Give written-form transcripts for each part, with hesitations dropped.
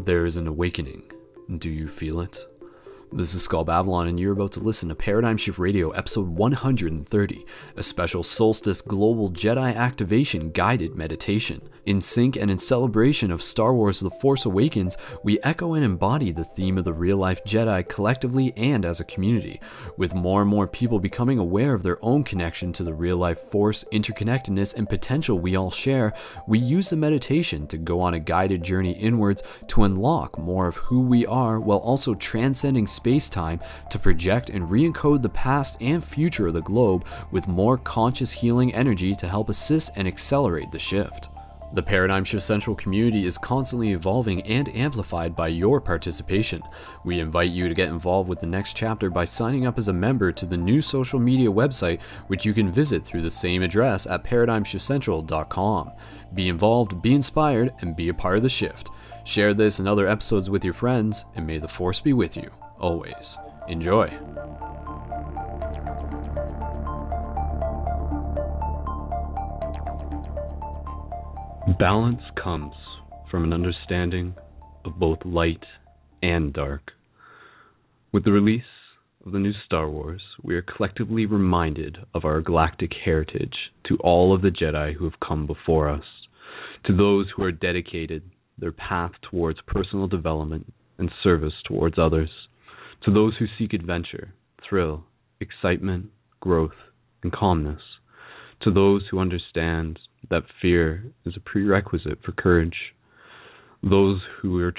There is an awakening. Do you feel it? This is Skull Babylon, and you're about to listen to Paradigm Shift Radio, episode 130, a special Solstice Global Jedi Activation Guided Meditation. In sync and in celebration of Star Wars The Force Awakens, we echo and embody the theme of the real-life Jedi collectively and as a community. With more and more people becoming aware of their own connection to the real-life Force, interconnectedness, and potential we all share, we use the meditation to go on a guided journey inwards to unlock more of who we are while also transcending space-time to project and re-encode the past and future of the globe with more conscious healing energy to help assist and accelerate the shift. The Paradigm Shift Central community is constantly evolving and amplified by your participation. We invite you to get involved with the next chapter by signing up as a member to the new social media website, which you can visit through the same address at paradigmshiftcentral.com. Be involved, be inspired, and be a part of the shift. Share this and other episodes with your friends, and may the Force be with you, always. Enjoy. Balance comes from an understanding of both light and dark. With the release of the new Star Wars, we are collectively reminded of our galactic heritage to all of the Jedi who have come before us, to those who are dedicated their path towards personal development and service towards others, to those who seek adventure, thrill, excitement, growth, and calmness, to those who understand that fear is a prerequisite for courage, those who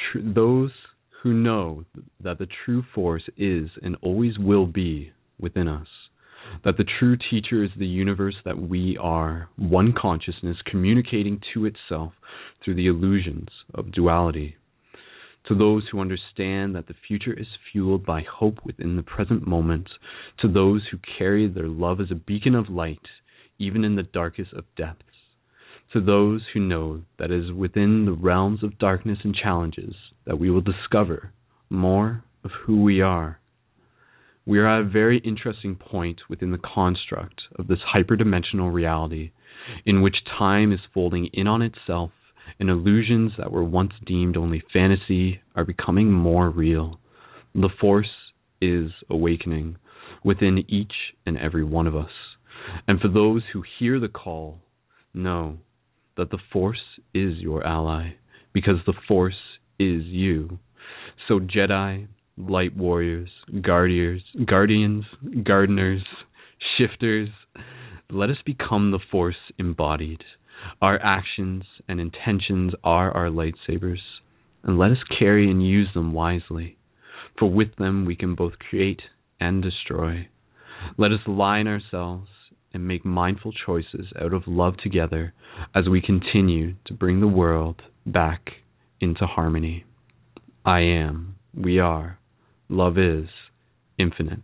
know that the true force is and always will be within us, that the true teacher is the universe that we are, one consciousness communicating to itself through the illusions of duality, to those who understand that the future is fueled by hope within the present moment, to those who carry their love as a beacon of light, even in the darkest of depths, to those who know that it is within the realms of darkness and challenges that we will discover more of who we are. We are at a very interesting point within the construct of this hyperdimensional reality in which time is folding in on itself and illusions that were once deemed only fantasy are becoming more real. The Force is awakening within each and every one of us. And for those who hear the call, know that the Force is your ally, because the Force is you. So Jedi, light warriors, guardians, gardeners, shifters, let us become the Force embodied. Our actions and intentions are our lightsabers, and let us carry and use them wisely, for with them we can both create and destroy. Let us align ourselves and make mindful choices out of love together as we continue to bring the world back into harmony. I am, we are, love is infinite.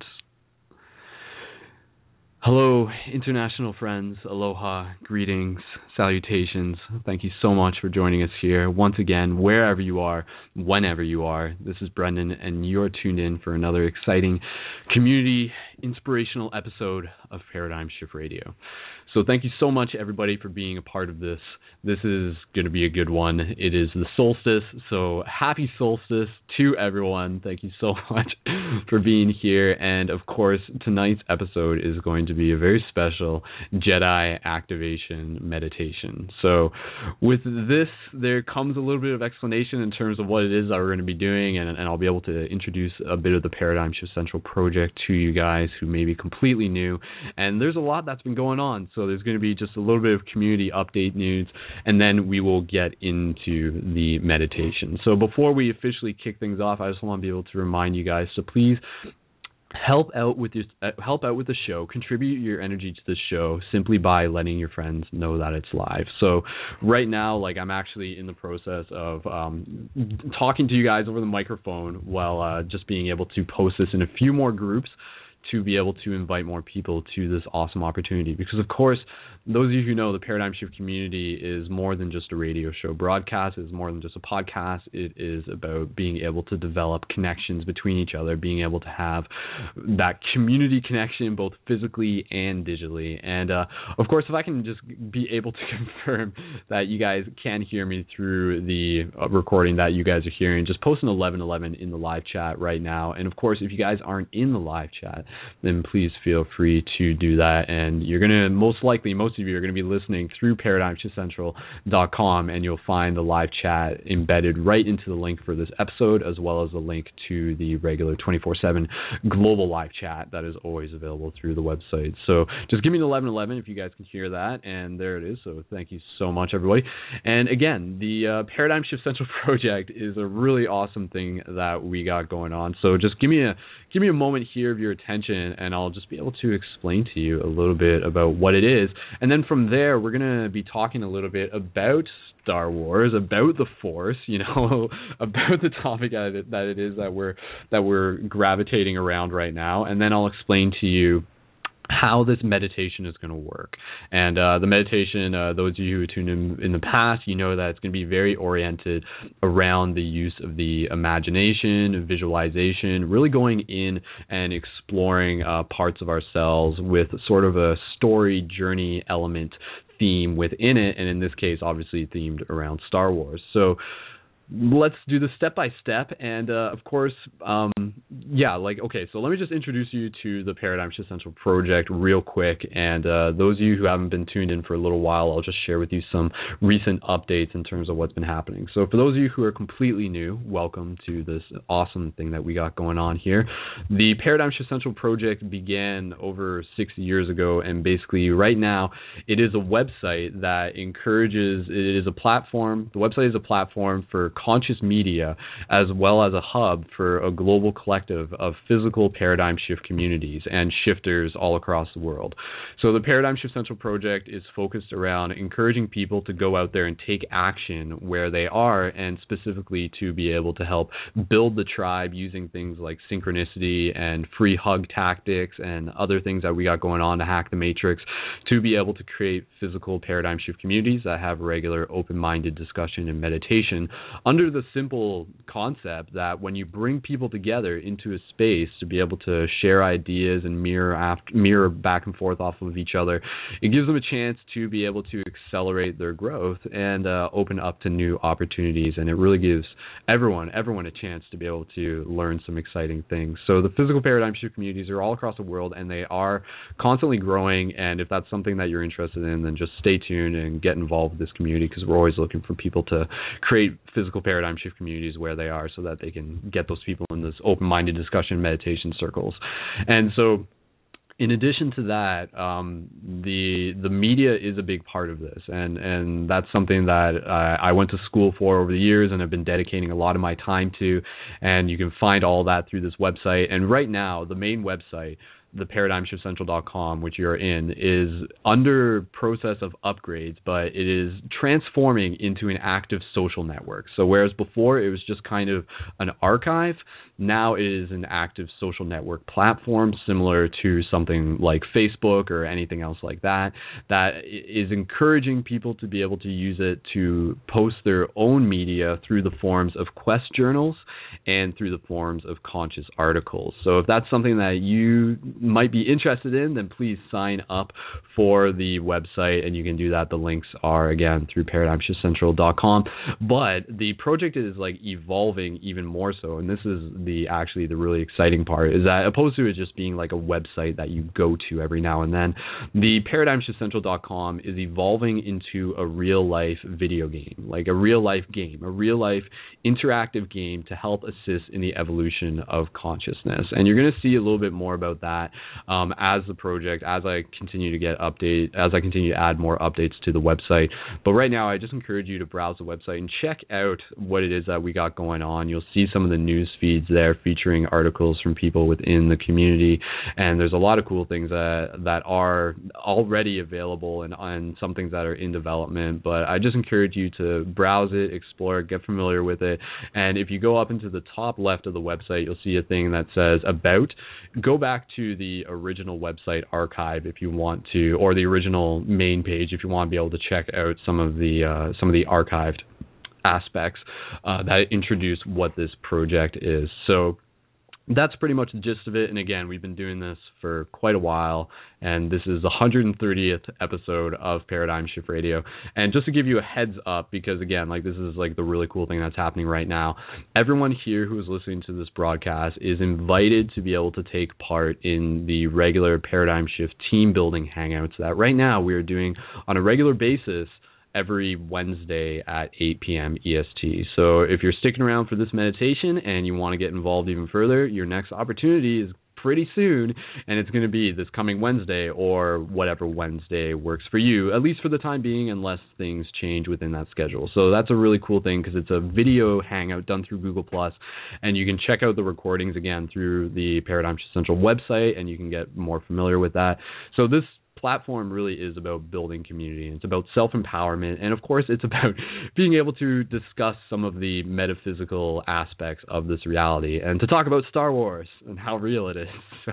Hello, international friends, aloha, greetings, salutations. Thank you so much for joining us here. Once again, wherever you are, whenever you are, this is Brendan, and you're tuned in for another exciting community inspirational episode of Paradigm Shift Radio. So thank you so much, everybody, for being a part of this. This is going to be a good one. It is the solstice, so happy solstice to everyone. Thank you so much for being here. And, of course, tonight's episode is going to be a very special Jedi activation meditation. So with this, there comes a little bit of explanation in terms of what it is that we're going to be doing, and I'll be able to introduce a bit of the Paradigm Shift Central project to you guys who may be completely new. And there's a lot that's been going on, so there's going to be just a little bit of community update news, and then we will get into the meditation. So before we officially kick things off, I just want to be able to remind you guys to please help out with the show, contribute your energy to the show simply by letting your friends know that it's live. So right now, I'm actually in the process of talking to you guys over the microphone while just being able to post this in a few more groups to be able to invite more people to this awesome opportunity. Because, of course, those of you who know, the Paradigm Shift community is more than just a radio show broadcast. It's more than just a podcast. It is about being able to develop connections between each other, being able to have that community connection both physically and digitally. And of course, if I can just be able to confirm that you guys can hear me through the recording that you guys are hearing, just post an 1111 in the live chat right now. And of course, if you guys aren't in the live chat, then please feel free to do that. And you're going to most of you are going to be listening through ParadigmShiftCentral.com, and you'll find the live chat embedded right into the link for this episode, as well as the link to the regular 24/7 global live chat that is always available through the website. So just give me an 1111 if you guys can hear that, and there it is. So thank you so much, everybody. And again, the Paradigm Shift Central project is a really awesome thing that we got going on. So just give me a moment here of your attention, and I'll just be able to explain to you a little bit about what it is. And then from there, we're going to be talking a little bit about Star Wars, about the Force, about the topic that it is that we're gravitating around right now. And then I'll explain to you how this meditation is going to work. And the meditation, those of you who tuned in the past, you know that it's going to be very oriented around the use of the imagination, visualization, really going in and exploring parts of ourselves with sort of a story journey element theme within it, and in this case, obviously themed around Star Wars. So let's do this step by step. And of course, so let me just introduce you to the Paradigm Shift Central project real quick. And those of you who haven't been tuned in for a little while, I'll just share with you some recent updates in terms of what's been happening. So for those of you who are completely new, welcome to this awesome thing that we got going on here. The Paradigm Shift Central project began over 6 years ago, and basically right now it is a website that encourages, it is a platform, the website is a platform for conscious media, as well as a hub for a global collective of physical paradigm shift communities and shifters all across the world. So the Paradigm Shift Central project is focused around encouraging people to go out there and take action where they are, and specifically to be able to help build the tribe using things like synchronicity and free hug tactics and other things that we got going on to hack the matrix, to be able to create physical paradigm shift communities that have regular open-minded discussion and meditation under the simple concept that when you bring people together into a space to be able to share ideas and mirror back and forth off of each other, it gives them a chance to be able to accelerate their growth and open up to new opportunities. And it really gives everyone a chance to be able to learn some exciting things. So the physical paradigm shift communities are all across the world, and they are constantly growing. And if that's something that you're interested in, then just stay tuned and get involved with this community, because we're always looking for people to create physical paradigm shift communities where they are, so that they can get those people in this open-minded discussion meditation circles. And so in addition to that, the media is a big part of this, and that's something that I went to school for over the years and have been dedicating a lot of my time to, and you can find all that through this website. And right now, the main website, the ParadigmShiftCentral.com, which you're in, is under process of upgrades, but it is transforming into an active social network. So whereas before it was just kind of an archive, now it is an active social network platform similar to something like Facebook or anything else like that, that is encouraging people to be able to use it to post their own media through the forms of quest journals and through the forms of conscious articles. So if that's something that you might be interested in, then please sign up for the website, and you can do that. The links are, again, through ParadigmShiftCentral.com. But the project is like evolving even more so, and this is the really exciting part, is that opposed to it just being like a website that you go to every now and then, the ParadigmShiftCentral.com is evolving into a real life video game, like a real life game, a real life interactive game to help assist in the evolution of consciousness. And you're going to see a little bit more about that as the project, as I continue to add more updates to the website. But right now, I just encourage you to browse the website and check out what it is that we got going on. You'll see some of the news feeds there featuring articles from people within the community, and there's a lot of cool things that are already available and some things that are in development. But I just encourage you to browse it, explore it, get familiar with it. And if you go up into the top left of the website, you'll see a thing that says About. Go back to the original website archive if you want to, or the original main page if you want to be able to check out some of the archived aspects that introduce what this project is. So that's pretty much the gist of it. And again, we've been doing this for quite a while, and this is the 130th episode of Paradigm Shift Radio. And just to give you a heads up, because again, like this is like the really cool thing that's happening right now, everyone here who is listening to this broadcast is invited to be able to take part in the regular Paradigm Shift team building hangouts that right now we are doing on a regular basis every Wednesday at 8 p.m. EST. So if you're sticking around for this meditation and you want to get involved even further, your next opportunity is pretty soon, and it's going to be this coming Wednesday or whatever Wednesday works for you, at least for the time being, unless things change within that schedule. So that's a really cool thing because it's a video hangout done through Google+, and you can check out the recordings again through the Paradigm Shift Central website, and you can get more familiar with that. So this platform really is about building community, and it's about self-empowerment, and of course it's about being able to discuss some of the metaphysical aspects of this reality and to talk about Star Wars and how real it is.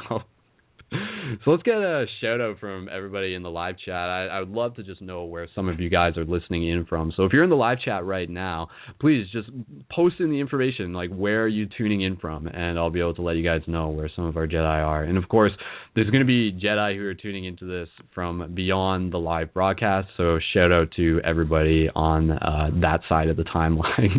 So let's get a shout out from everybody in the live chat. I would love to just know where some of you guys are listening in from. So if you're in the live chat right now, please just post in the information, like where are you tuning in from, and I'll be able to let you guys know where some of our Jedi are. And of course, there's going to be Jedi who are tuning into this from beyond the live broadcast. So shout out to everybody on that side of the timeline.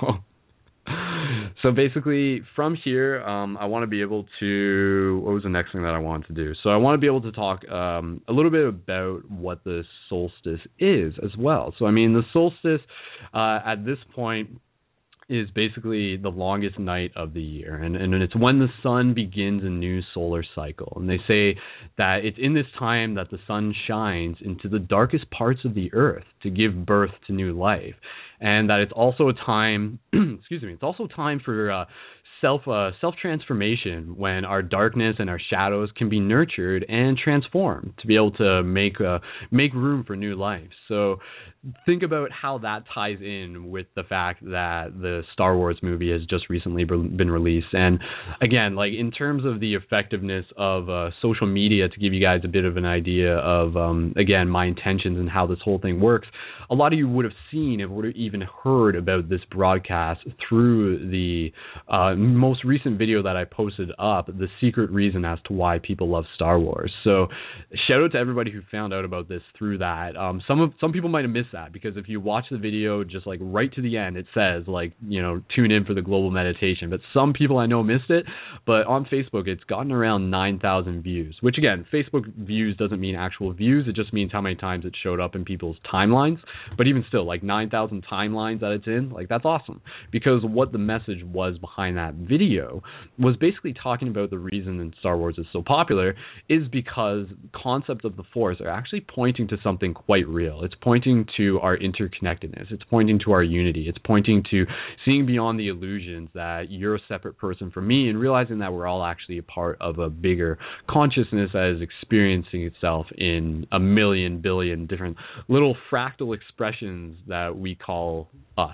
So basically, from here, I want to be able to, what was the next thing that I wanted to do? So I want to be able to talk a little bit about what the solstice is as well. So, I mean, the solstice at this point is basically the longest night of the year. And it's when the sun begins a new solar cycle. And they say that it's in this time that the sun shines into the darkest parts of the earth to give birth to new life. And that it's also a time, it's also time for self-transformation when our darkness and our shadows can be nurtured and transformed to be able to make room for new life. So think about how that ties in with the fact that the Star Wars movie has just recently been released. And again, like in terms of the effectiveness of social media, to give you guys a bit of an idea of, again, my intentions and how this whole thing works, a lot of you would have seen and would have even heard about this broadcast through the most recent video that I posted up, the secret reason as to why people love Star Wars. So shout out to everybody who found out about this through that. Some people might have missed that, because if you watch the video just like right to the end, it says like, you know, tune in for the global meditation. But some people I know missed it. But on Facebook, it's gotten around 9,000 views, which again, Facebook views doesn't mean actual views. It just means how many times it showed up in people's timelines. But even still, like 9,000 timelines that it's in, like that's awesome. Because what the message was behind that video was basically talking about the reason that Star Wars is so popular is because concepts of the Force are actually pointing to something quite real. It's pointing to our interconnectedness. It's pointing to our unity. It's pointing to seeing beyond the illusions that you're a separate person from me, and realizing that we're all actually a part of a bigger consciousness that is experiencing itself in a million billion different little fractal expressions that we call us.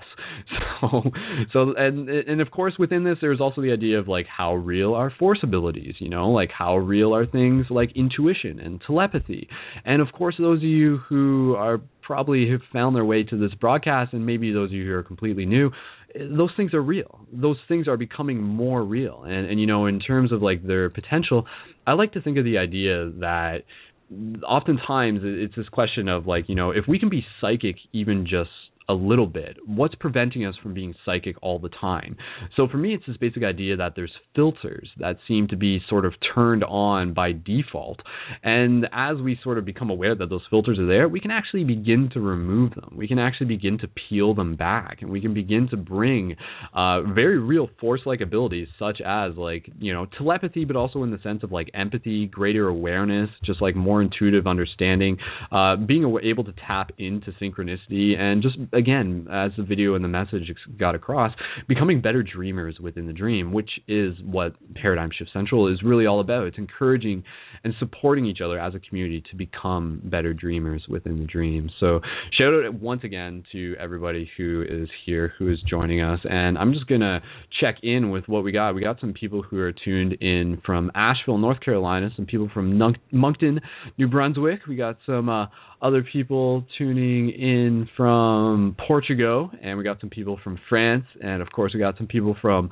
And of course within this there's also the idea of like how real are Force abilities, you know, like how real are things like intuition and telepathy. And of course those of you who are probably have found their way to this broadcast, and maybe those of you who are completely new, those things are real. Those things are becoming more real. And you know, in terms of like their potential, I like to think of the idea that oftentimes it's this question of like, you know, if we can be psychic even just a little bit, what's preventing us from being psychic all the time? So for me, it's this basic idea that there's filters that seem to be sort of turned on by default. And as we sort of become aware that those filters are there, we can actually begin to remove them. We can actually begin to peel them back, and we can begin to bring very real Force-like abilities such as like, you know, telepathy, but also in the sense of like empathy, greater awareness, just like more intuitive understanding, being able to tap into synchronicity, and just again, as the video and the message got across, becoming better dreamers within the dream, which is what Paradigm Shift Central is really all about. It's encouraging and supporting each other as a community to become better dreamers within the dream. So shout out once again to everybody who is here, who is joining us. And I'm just going to check in with what we got. We got some people who are tuned in from Asheville, North Carolina, some people from Moncton, New Brunswick. We got some other people tuning in from Portugal, and we got some people from France, and of course we got some people from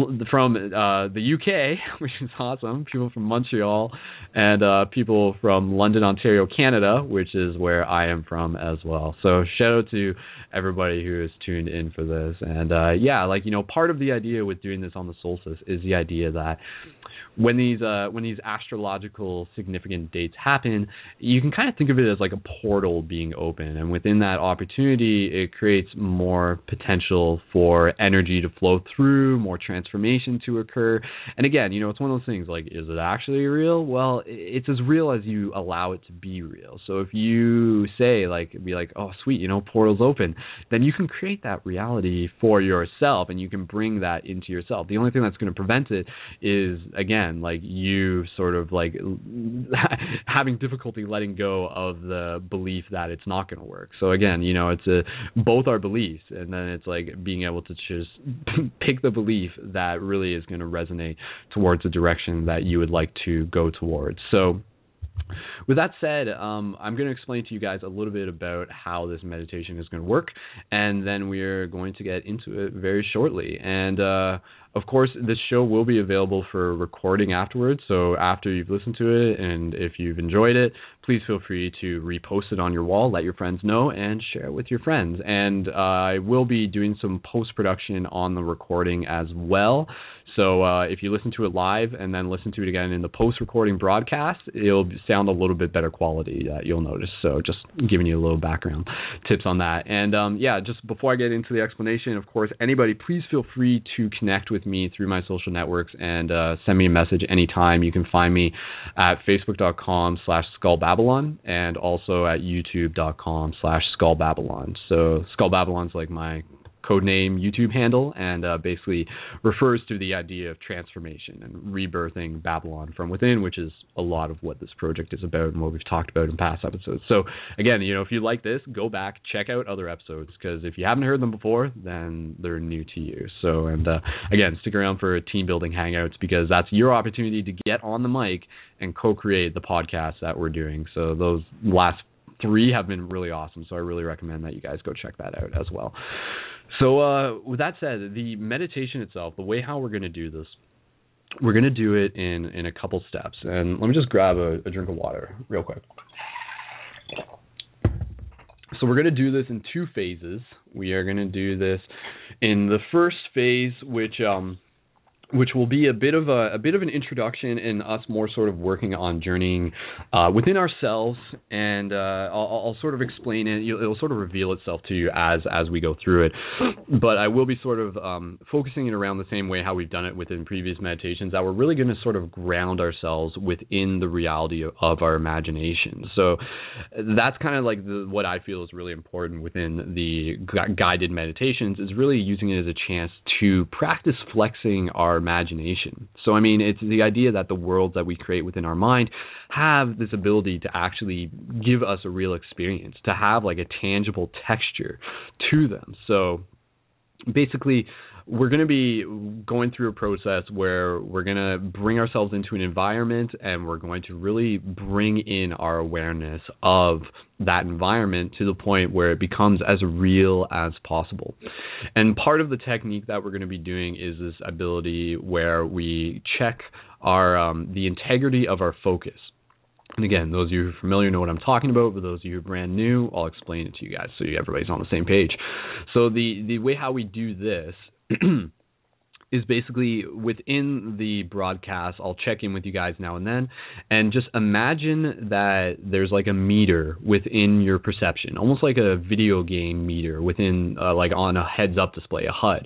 the UK, which is awesome, people from Montreal, and people from London, Ontario, Canada, which is where I am from as well. So shout out to everybody who is tuned in for this. And part of the idea with doing this on the solstice is the idea that when these astrological significant dates happen, you can kind of think of it as like a portal being open, and within that opportunity, it creates more potential for energy to flow through, more transformation to occur. And again, it's one of those things like, is it actually real? Well, it's as real as you allow it to be real. So if you say be like, oh sweet, portal's open, then you can create that reality for yourself, and you can bring that into yourself. The only thing that's going to prevent it is, again, like you sort of like having difficulty letting go of the belief that it's not going to work. So again, it's both our beliefs, and then it's like being able to just pick the belief that really is going to resonate towards the direction that you would like to go towards. So with that said, I'm going to explain to you guys a little bit about how this meditation is going to work, and then we're going to get into it very shortly. And of course, this show will be available for recording afterwards, so after you've listened to it, and if you've enjoyed it, please feel free to repost it on your wall, let your friends know, and share it with your friends. And I will be doing some post-production on the recording as well. So if you listen to it live and then listen to it again in the post-recording broadcast, it'll sound a little bit better quality, you'll notice. So just giving you a little background tips on that. And just before I get into the explanation, of course, anybody, please feel free to connect with me through my social networks and send me a message anytime. You can find me at facebook.com/SkullBabylon and also at youtube.com/SkullBabylon. So Skull Babylon's like my codename YouTube handle, and basically refers to the idea of transformation and rebirthing Babylon from within, which is a lot of what this project is about and what we've talked about in past episodes. So again, if you like this, go back, check out other episodes, because if you haven't heard them before, then they're new to you. So, and again, stick around for team building hangouts, because that's your opportunity to get on the mic and co-create the podcast that we're doing. So those last 3 have been really awesome, so I really recommend that you guys go check that out as well. So with that said, the meditation itself, the way how we're going to do this, we're going to do it in a couple steps. And let me just grab a drink of water real quick. So we're going to do this in 2 phases. We are going to do this in the first phase, which will be a bit of an introduction and us more sort of working on journeying within ourselves, and I'll sort of explain it. It'll sort of reveal itself to you as we go through it. But I will be sort of focusing it around the same way how we've done it within previous meditations, that we're really going to sort of ground ourselves within the reality of our imagination. So that's kind of like what I feel is really important within the guided meditations, is really using it as a chance to practice flexing our imagination. So I mean, it's the idea that the worlds that we create within our mind have this ability to actually give us a real experience, to have like a tangible texture to them. So basically, we're going to be going through a process where we're going to bring ourselves into an environment, and we're going to really bring in our awareness of that environment to the point where it becomes as real as possible. And part of the technique that we're going to be doing is this ability where we check our the integrity of our focus. And again, those of you who are familiar know what I'm talking about, but those of you who are brand new, I'll explain it to you guys so everybody's on the same page. So the way how we do this is basically within the broadcast, I'll check in with you guys now and then, and just imagine that there's like a meter within your perception, almost like a video game meter within, like on a heads-up display, a HUD.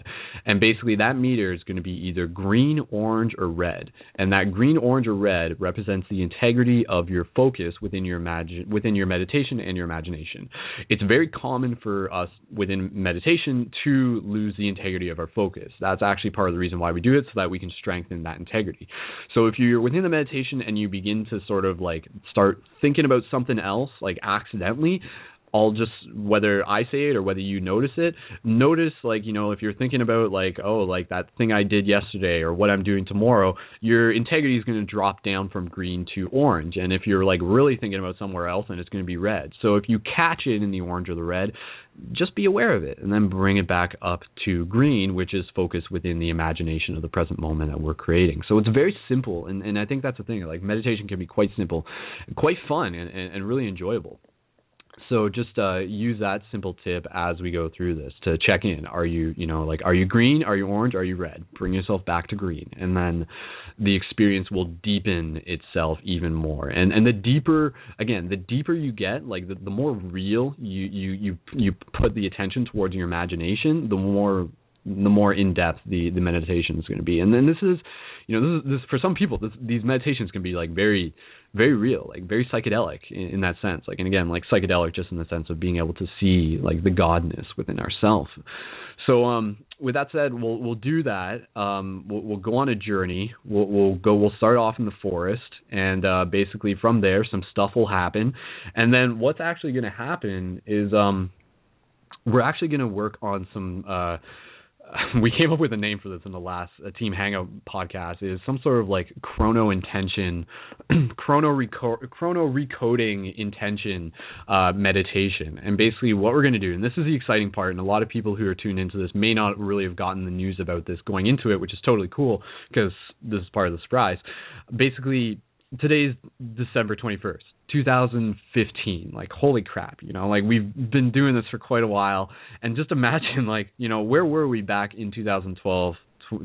And basically that meter is going to be either green, orange, or red. And that green, orange, or red represents the integrity of your focus within your meditation and your imagination. It's very common for us within meditation to lose the integrity of our focus. That's actually part of the reason why we do it, so that we can strengthen that integrity. So if you're within the meditation and you begin to sort of like start thinking about something else, like accidentally, whether I say it or whether you notice it, notice like, if you're thinking about like, oh, like that thing I did yesterday or what I'm doing tomorrow, your integrity is going to drop down from green to orange. And if you're like really thinking about somewhere else, then it's going to be red. So if you catch it in the orange or the red, just be aware of it and then bring it back up to green, which is focused within the imagination of the present moment that we're creating. So it's very simple. And I think that's the thing, like meditation can be quite simple, quite fun and really enjoyable. So just use that simple tip as we go through this to check in. Are you green? Are you orange? Are you red? Bring yourself back to green. And then the experience will deepen itself even more. And the deeper you get, like the more real you put the attention towards your imagination, the more in depth the meditation is going to be. And then this is for some people, these meditations can be like very, very real, like very psychedelic in that sense. Like, and again, like psychedelic just in the sense of being able to see like the godness within ourselves. So with that said, we'll do that. We'll go on a journey. We'll start off in the forest, and basically from there some stuff will happen. And then what's actually going to happen is we're actually going to work on some we came up with a name for this in the last Team Hangout podcast, is some sort of like chrono recoding intention meditation. And basically what we're going to do, and this is the exciting part, and a lot of people who are tuned into this may not really have gotten the news about this going into it, which is totally cool because this is part of the surprise. Basically, today's December 21st. 2015, like holy crap, like we've been doing this for quite a while, and just imagine like, where were we back in 2012,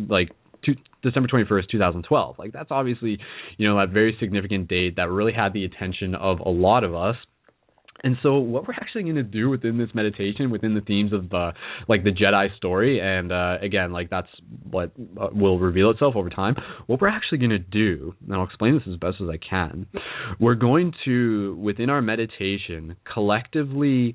December 21st, 2012, like that's obviously, that very significant date that really had the attention of a lot of us. And so what we're actually going to do within this meditation, within the themes of like the Jedi story, and again, like that's what will reveal itself over time, what we're actually going to do, and I'll explain this as best as I can, we're going to, within our meditation, collectively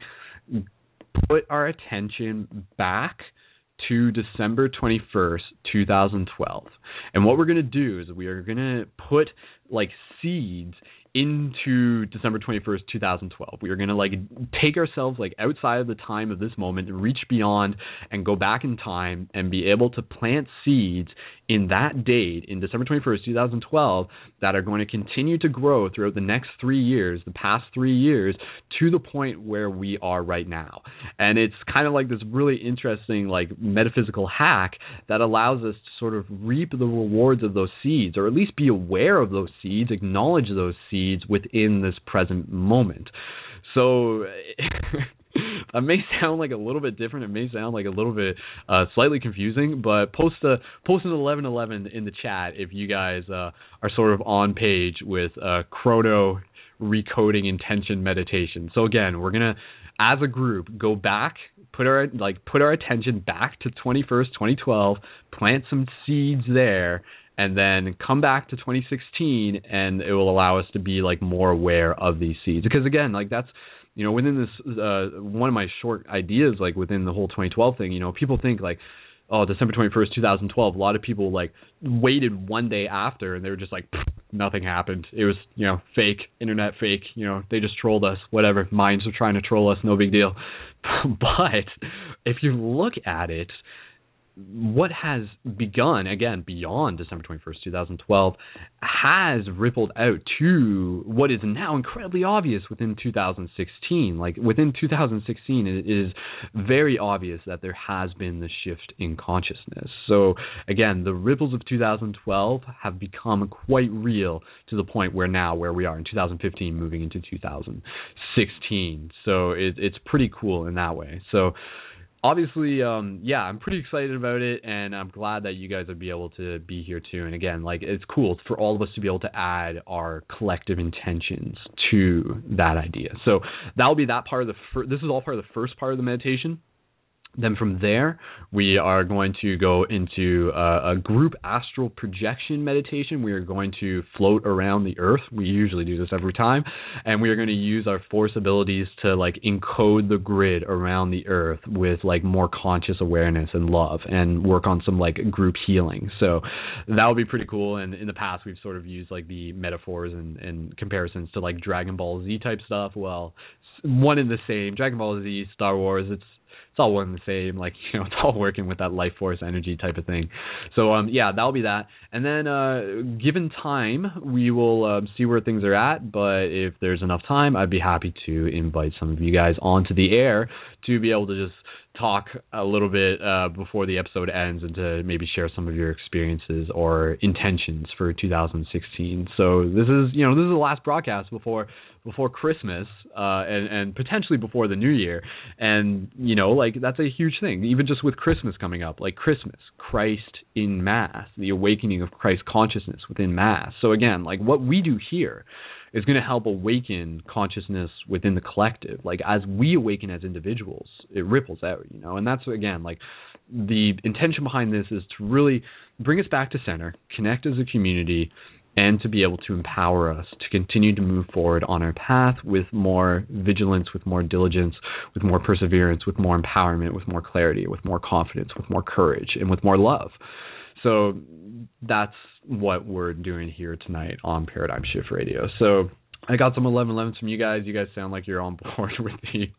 put our attention back to December 21st, 2012. And what we're going to do is we are going to put like seeds into December 21st, 2012. We are going to like take ourselves like outside of the time of this moment, reach beyond and go back in time and be able to plant seeds in that date, in December 21st, 2012, that are going to continue to grow throughout the next 3 years, the past 3 years, to the point where we are right now. And it's kind of like this really interesting like metaphysical hack that allows us to sort of reap the rewards of those seeds, or at least be aware of those seeds, acknowledge those seeds within this present moment. So that may sound like a little bit different. It may sound like a little bit slightly confusing, but post an 1111 in the chat if you guys are sort of on page with chrono recoding intention meditation. So again, we're gonna, as a group, go back, put our attention back to 2012, plant some seeds there, and then come back to 2016, and it will allow us to be like more aware of these seeds. Because again, like that's, within this, one of my short ideas, like within the whole 2012 thing, people think like, oh, December 21st, 2012, a lot of people like waited one day after and they were just like, nothing happened. It was, fake, internet fake, they just trolled us, whatever. Minds are trying to troll us, no big deal. But if you look at it, what has begun, again, beyond December 21st, 2012, has rippled out to what is now incredibly obvious within 2016. Like, within 2016, it is very obvious that there has been the shift in consciousness. So, again, the ripples of 2012 have become quite real to the point where we are in 2015, moving into 2016. So, it's pretty cool in that way. So, obviously, I'm pretty excited about it, and I'm glad that you guys would be able to be here too. And again, like, it's cool for all of us to be able to add our collective intentions to that idea. So that'll be that part of this is all part of the first part of the meditation. Then from there, we are going to go into a group astral projection meditation. We are going to float around the earth. We usually do this every time. And we are going to use our force abilities to like encode the grid around the earth with like more conscious awareness and love, and work on some like group healing. So that would be pretty cool. And in the past, we've sort of used like the metaphors and comparisons to like Dragon Ball Z type stuff. Well, one and the same. Dragon Ball Z, Star Wars, it's all one and the same, like, you know, it's all working with that life force energy type of thing. So, yeah, that'll be that. And then, given time, we will see where things are at. But if there's enough time, I'd be happy to invite some of you guys onto the air to be able to just talk a little bit before the episode ends, and to maybe share some of your experiences or intentions for 2016. So this is the last broadcast before Christmas, and potentially before the New Year. And, you know, like, that's a huge thing, even just with Christmas coming up, like Christmas, Christ in Mass, the awakening of Christ consciousness within Mass. So again, like, what we do here is going to help awaken consciousness within the collective. Like, as we awaken as individuals, it ripples out, you know. And that's, again, like, the intention behind this is to really bring us back to center, connect as a community, and to be able to empower us to continue to move forward on our path with more vigilance, with more diligence, with more perseverance, with more empowerment, with more clarity, with more confidence, with more courage, and with more love. So that's what we're doing here tonight on Paradigm Shift Radio. So I got some 1111s from you guys. You guys sound like you're on board with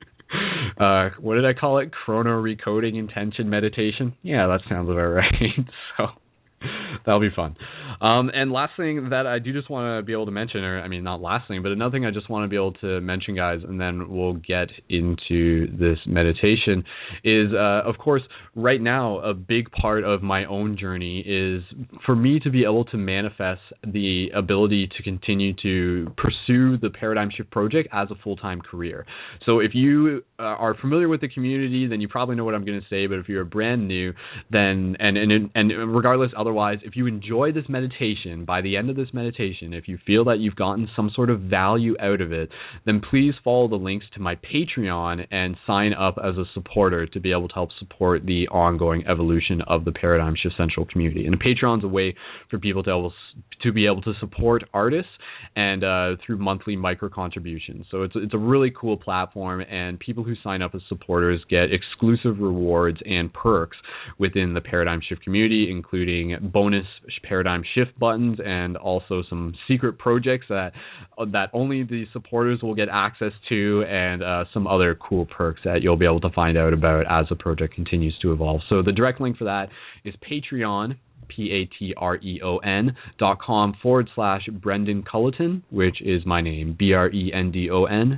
the, what did I call it? Chrono recoding intention meditation? Yeah, that sounds about right. So that'll be fun. And last thing that I do just want to be able to mention, or I mean, not last thing, but another thing I just want to be able to mention, guys, and then we'll get into this meditation, is, of course, right now, a big part of my own journey is for me to be able to manifest the ability to continue to pursue the Paradigm Shift Project as a full-time career. So if you are familiar with the community, then you probably know what I'm going to say, but if you're brand new, then, and regardless, otherwise, if you enjoy this meditation, by the end of this meditation, if you feel that you've gotten some sort of value out of it, then please follow the links to my Patreon and sign up as a supporter to be able to help support the ongoing evolution of the Paradigm Shift Central community. And a Patreon's a way for people to be able to support artists and through monthly micro contributions. So it's a really cool platform, and people who sign up as supporters get exclusive rewards and perks within the Paradigm Shift community, including bonus Paradigm Shift buttons and also some secret projects that only the supporters will get access to, and some other cool perks that you'll be able to find out about as the project continues to evolve. So the direct link for that is Patreon, patreon.com/Brendan Culliton, which is my name, BrenDonCulliton.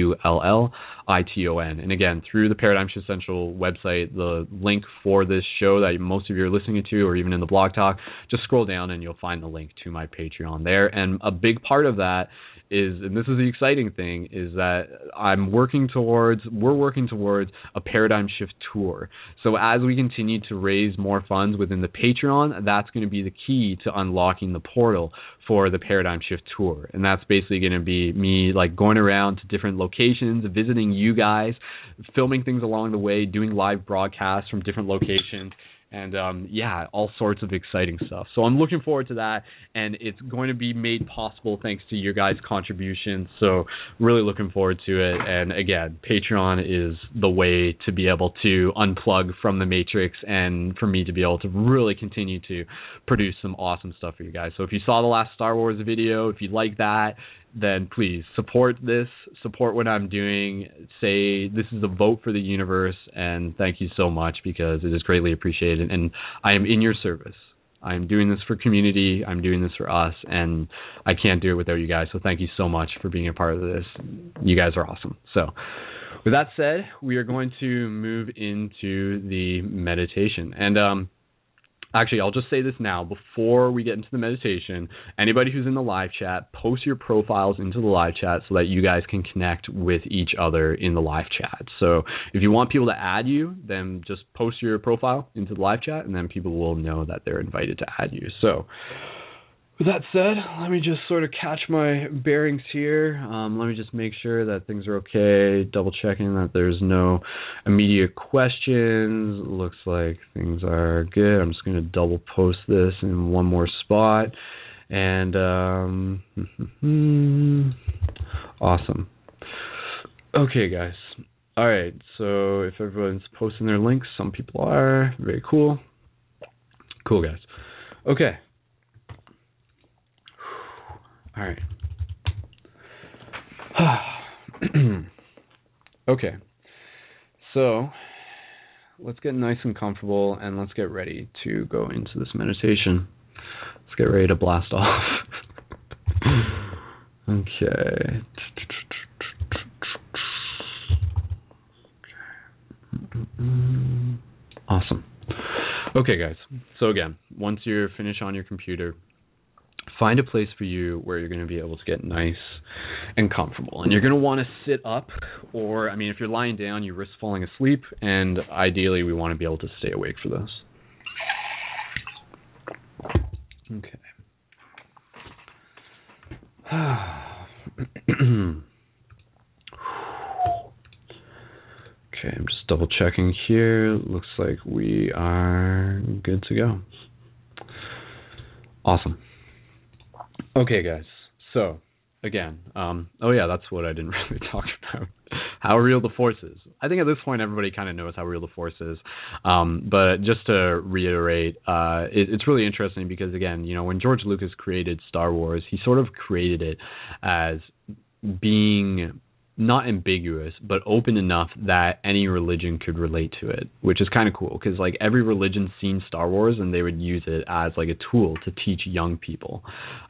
And again, through the Paradigm Shift Central website, the link for this show that most of you are listening to, or even in the blog talk, just scroll down and you'll find the link to my Patreon there. And a big part of that is, and this is the exciting thing, is that we're working towards a Paradigm Shift tour. So as we continue to raise more funds within the Patreon, that's going to be the key to unlocking the portal for the Paradigm Shift tour. And that's basically going to be me like going around to different locations, visiting you guys, filming things along the way, doing live broadcasts from different locations, and all sorts of exciting stuff. So I'm looking forward to that, and it's going to be made possible thanks to your guys' contributions. So really looking forward to it. And again, Patreon is the way to be able to unplug from the matrix, and for me to be able to really continue to produce some awesome stuff for you guys. So if you saw the last Star Wars video, if you like that, then please support this, support what I'm doing, say this is a vote for the universe, and thank you so much, because it is greatly appreciated, and I am in your service. I'm doing this for community, I'm doing this for us, and I can't do it without you guys, so thank you so much for being a part of this. You guys are awesome. So with that said, we are going to move into the meditation. And actually, I'll just say this now before we get into the meditation. Anybody who's in the live chat, post your profiles into the live chat so that you guys can connect with each other in the live chat. So if you want people to add you, then just post your profile into the live chat, and then people will know that they're invited to add you. So With that said, let me just sort of catch my bearings here. Let me just make sure that things are okay, double checking that there's no immediate questions. Looks like things are good. I'm just going to double post this in one more spot. And awesome. Okay, guys. All right, so if everyone's posting their links, some people are. Very cool. Cool, guys. Okay. All right. Okay. So let's get nice and comfortable and let's get ready to go into this meditation. Let's get ready to blast off. Okay. Awesome. Okay, guys. So again, once you're finished on your computer, find a place for you where you're going to be able to get nice and comfortable. And you're going to want to sit up, or, I mean, if you're lying down, you risk falling asleep, and ideally we want to be able to stay awake for this. Okay. Okay, I'm just double checking here. Looks like we are good to go. Awesome. Okay, guys. So, again, oh yeah, that's what I didn't really talk about. How real the Force is. I think at this point everybody kind of knows how real the Force is. But just to reiterate, it's really interesting because, again, you know, when George Lucas created Star Wars, he sort of created it as being not ambiguous, but open enough that any religion could relate to it, which is kind of cool because, like, every religion's seen Star Wars and they would use it as, like, a tool to teach young people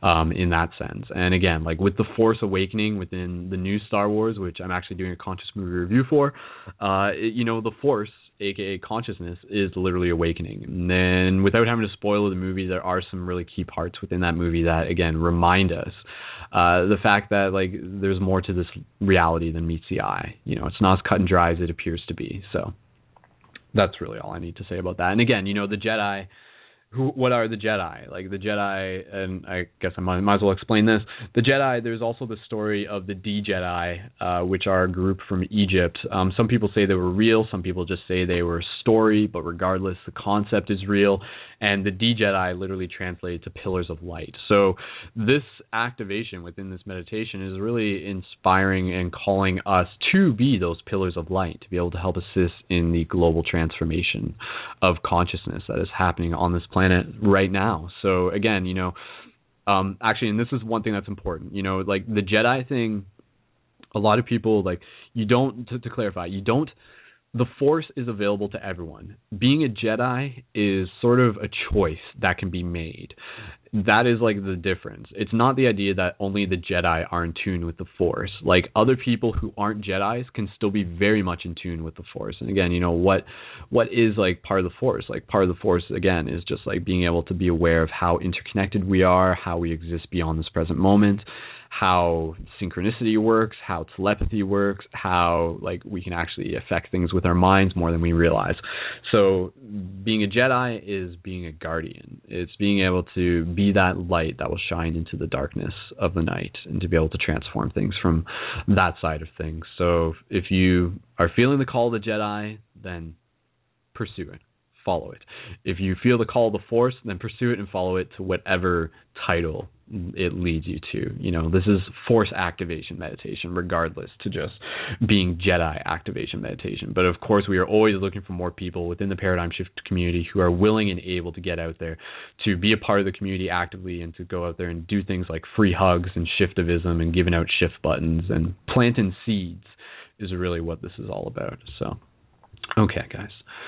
in that sense. And again, like, with the Force Awakening within the new Star Wars, which I'm actually doing a conscious movie review for, you know, the Force, aka consciousness, is literally awakening. And then, without having to spoil the movie, there are some really key parts within that movie that, again, remind us the fact that, like, there's more to this reality than meets the eye. You know, it's not as cut and dry as it appears to be. So that's really all I need to say about that. And again, you know, the Jedi, what are the Jedi? Like, the Jedi, and I guess I might as well explain this. The Jedi, there's also the story of the Djedi, which are a group from Egypt. Some people say they were real. Some people just say they were a story. But regardless, the concept is real. And the Djedi literally translated to pillars of light. So this activation within this meditation is really inspiring and calling us to be those pillars of light, to be able to help assist in the global transformation of consciousness that is happening on this planet right now. So again, you know, actually, and this is one thing that's important, you know, like the Jedi thing, a lot of people, like, you don't, to clarify, you don't, the Force is available to everyone. Being a Jedi is sort of a choice that can be made. That is, like, the difference. It's not the idea that only the Jedi are in tune with the Force. Like, other people who aren't Jedis can still be very much in tune with the Force. And again, you know, what is, like, part of the Force? Like, part of the Force, again, is just, like, being able to be aware of how interconnected we are, how we exist beyond this present moment, how synchronicity works, how telepathy works, how, like, we can actually affect things with our minds more than we realize. So being a Jedi is being a guardian. It's being able to be that light that will shine into the darkness of the night and to be able to transform things from that side of things. So if you are feeling the call of the Jedi, then pursue it. Follow it. If you feel the call of the Force, then pursue it and follow it to whatever title it leads you to. You know, this is Force activation meditation, regardless to just being Jedi activation meditation. But of course, we are always looking for more people within the Paradigm Shift community who are willing and able to get out there to be a part of the community actively and to go out there and do things like free hugs and shiftivism and giving out shift buttons and planting seeds is really what this is all about. So, okay, guys.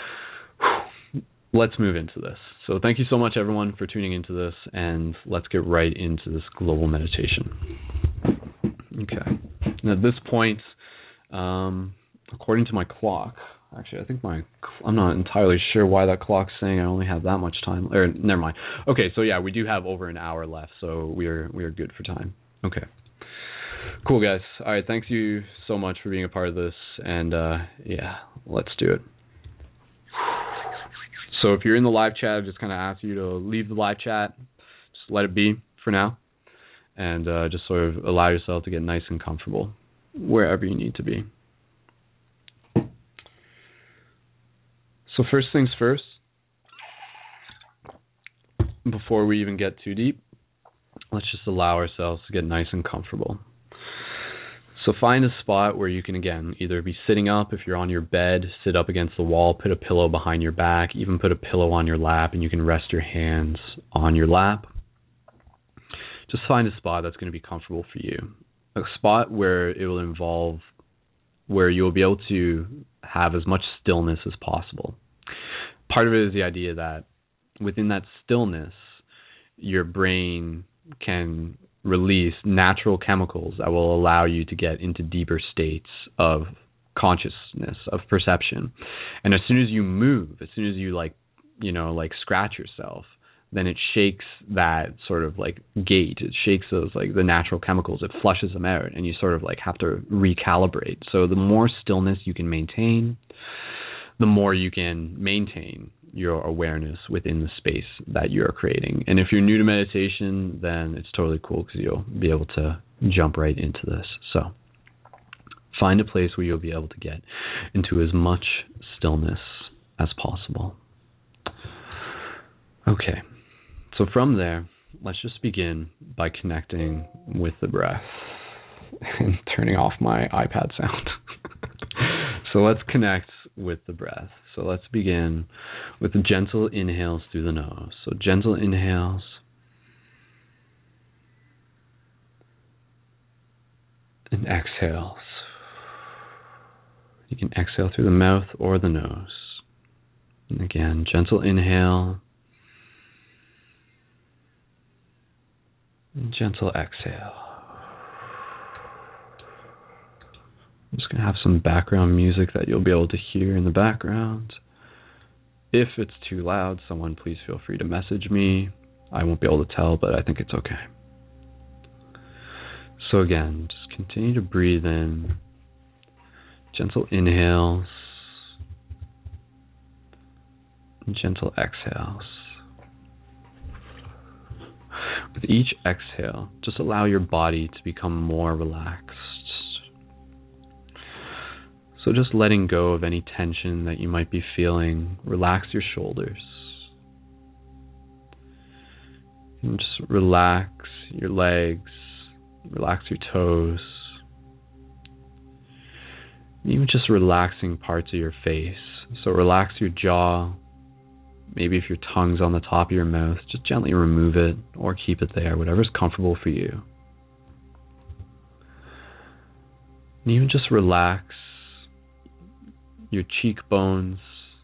Let's move into this. So thank you so much, everyone, for tuning into this, and let's get right into this global meditation. Okay. And at this point, according to my clock, actually, I think I'm not entirely sure why that clock's saying I only have that much time. Or never mind. Okay, so yeah, we do have over an hour left, so we are good for time. Okay. Cool, guys. All right, thanks you so much for being a part of this, and yeah, let's do it. So if you're in the live chat, I just kind of ask you to leave the live chat. Just let it be for now, and just sort of allow yourself to get nice and comfortable wherever you need to be. So first things first, before we even get too deep, let's just allow ourselves to get nice and comfortable. So find a spot where you can, again, either be sitting up if you're on your bed, sit up against the wall, put a pillow behind your back, even put a pillow on your lap, and you can rest your hands on your lap. Just find a spot that's going to be comfortable for you. A spot where it will involve, where you'll be able to have as much stillness as possible. Part of it is the idea that within that stillness, your brain can release natural chemicals that will allow you to get into deeper states of consciousness, of perception. And as soon as you move, as soon as you scratch yourself, then it shakes that sort of like gate. It shakes those like the natural chemicals. It flushes them out, and you sort of like have to recalibrate. So the more stillness you can maintain, the more you can maintain your awareness within the space that you're creating. And if you're new to meditation, then it's totally cool because you'll be able to jump right into this. So find a place where you'll be able to get into as much stillness as possible. Okay, so from there, let's just begin by connecting with the breath and turning off my iPad sound. So let's connect with the breath. So let's begin with the gentle inhales through the nose. So gentle inhales and exhales. You can exhale through the mouth or the nose. And again, gentle inhale and gentle exhale. I'm just going to have some background music that you'll be able to hear in the background. If it's too loud, someone please feel free to message me. I won't be able to tell, but I think it's okay. So again, just continue to breathe in. Gentle inhales and gentle exhales. With each exhale, just allow your body to become more relaxed. So just letting go of any tension that you might be feeling. Relax your shoulders. And just relax your legs, relax your toes. Even just relaxing parts of your face. So relax your jaw. Maybe if your tongue's on the top of your mouth, just gently remove it or keep it there, whatever's comfortable for you. And even just relax your cheekbones,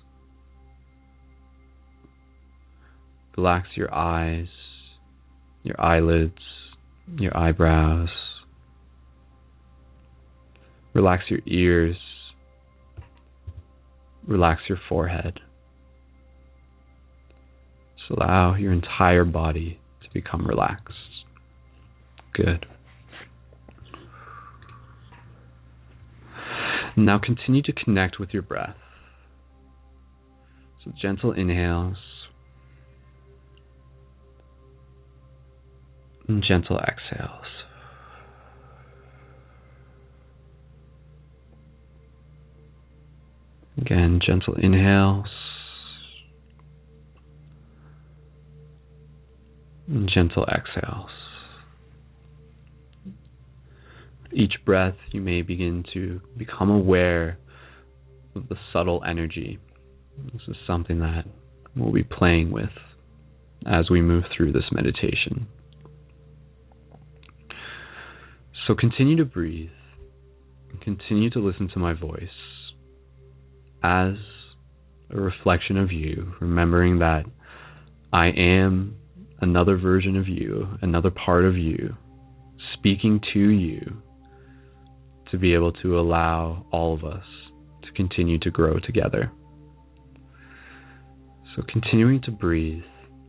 relax your eyes, your eyelids, your eyebrows, relax your ears, relax your forehead. Just allow your entire body to become relaxed. Good. Now continue to connect with your breath. So gentle inhales and gentle exhales. Again, gentle inhales and gentle exhales. Each breath, you may begin to become aware of the subtle energy. This is something that we'll be playing with as we move through this meditation. So continue to breathe and continue to listen to my voice as a reflection of you, remembering that I am another version of you, another part of you, speaking to you to be able to allow all of us to continue to grow together. So continuing to breathe,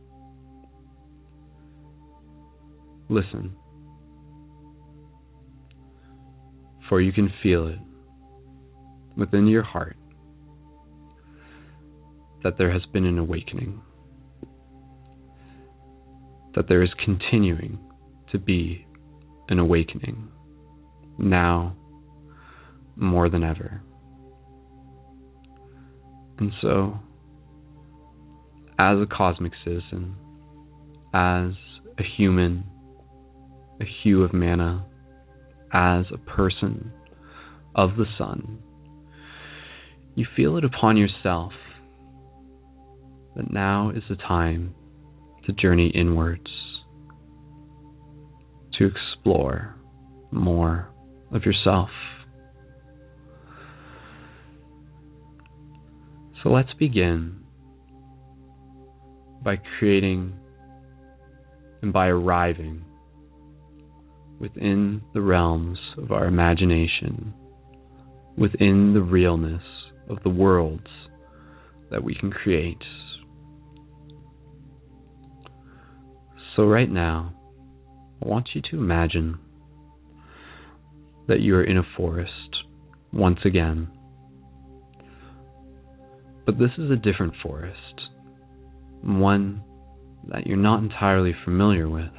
listen, for you can feel it within your heart that there has been an awakening. that there is continuing to be an awakening, now more than ever. And so, as a cosmic citizen, as a human, a hue of mana, as a person of the sun, you feel it upon yourself that now is the time to journey inwards, to explore more of yourself. So let's begin by creating and by arriving within the realms of our imagination, within the realness of the worlds that we can create. So right now, I want you to imagine that you are in a forest once again. But this is a different forest, one that you're not entirely familiar with,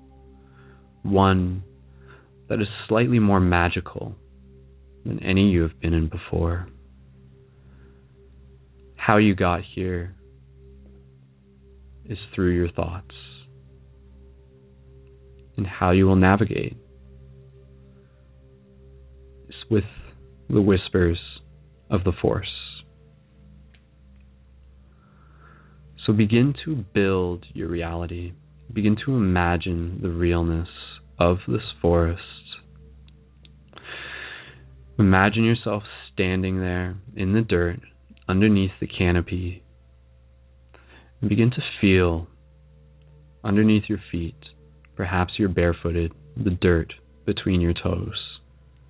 one that is slightly more magical than any you have been in before. How you got here is through your thoughts, and how you will navigate is with the whispers of the Force. So begin to build your reality. Begin to imagine the realness of this forest. Imagine yourself standing there in the dirt underneath the canopy. And begin to feel underneath your feet, perhaps you're barefooted, the dirt between your toes.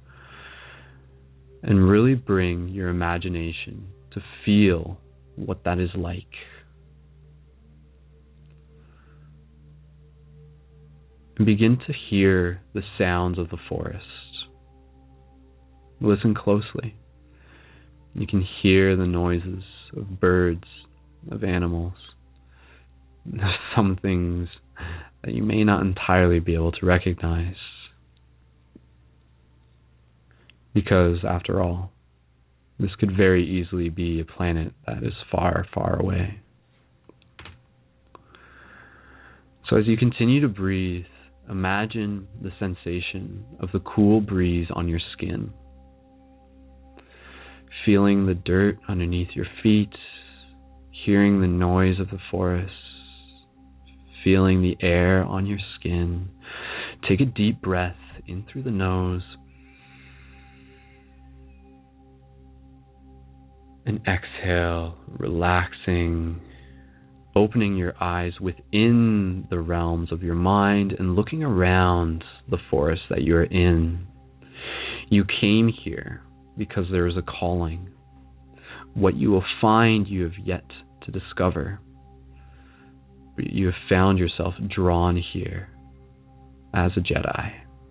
And really bring your imagination to feel what that is like. And begin to hear the sounds of the forest. Listen closely. You can hear the noises of birds, of animals, some things that you may not entirely be able to recognize. Because, after all, this could very easily be a planet that is far, far away. So as you continue to breathe, imagine the sensation of the cool breeze on your skin. Feeling the dirt underneath your feet, hearing the noise of the forest, feeling the air on your skin. Take a deep breath in through the nose and exhale, relaxing, opening your eyes within the realms of your mind and looking around the forest that you're in. You came here because there is a calling. What you will find you have yet to discover. But you have found yourself drawn here as a Jedi.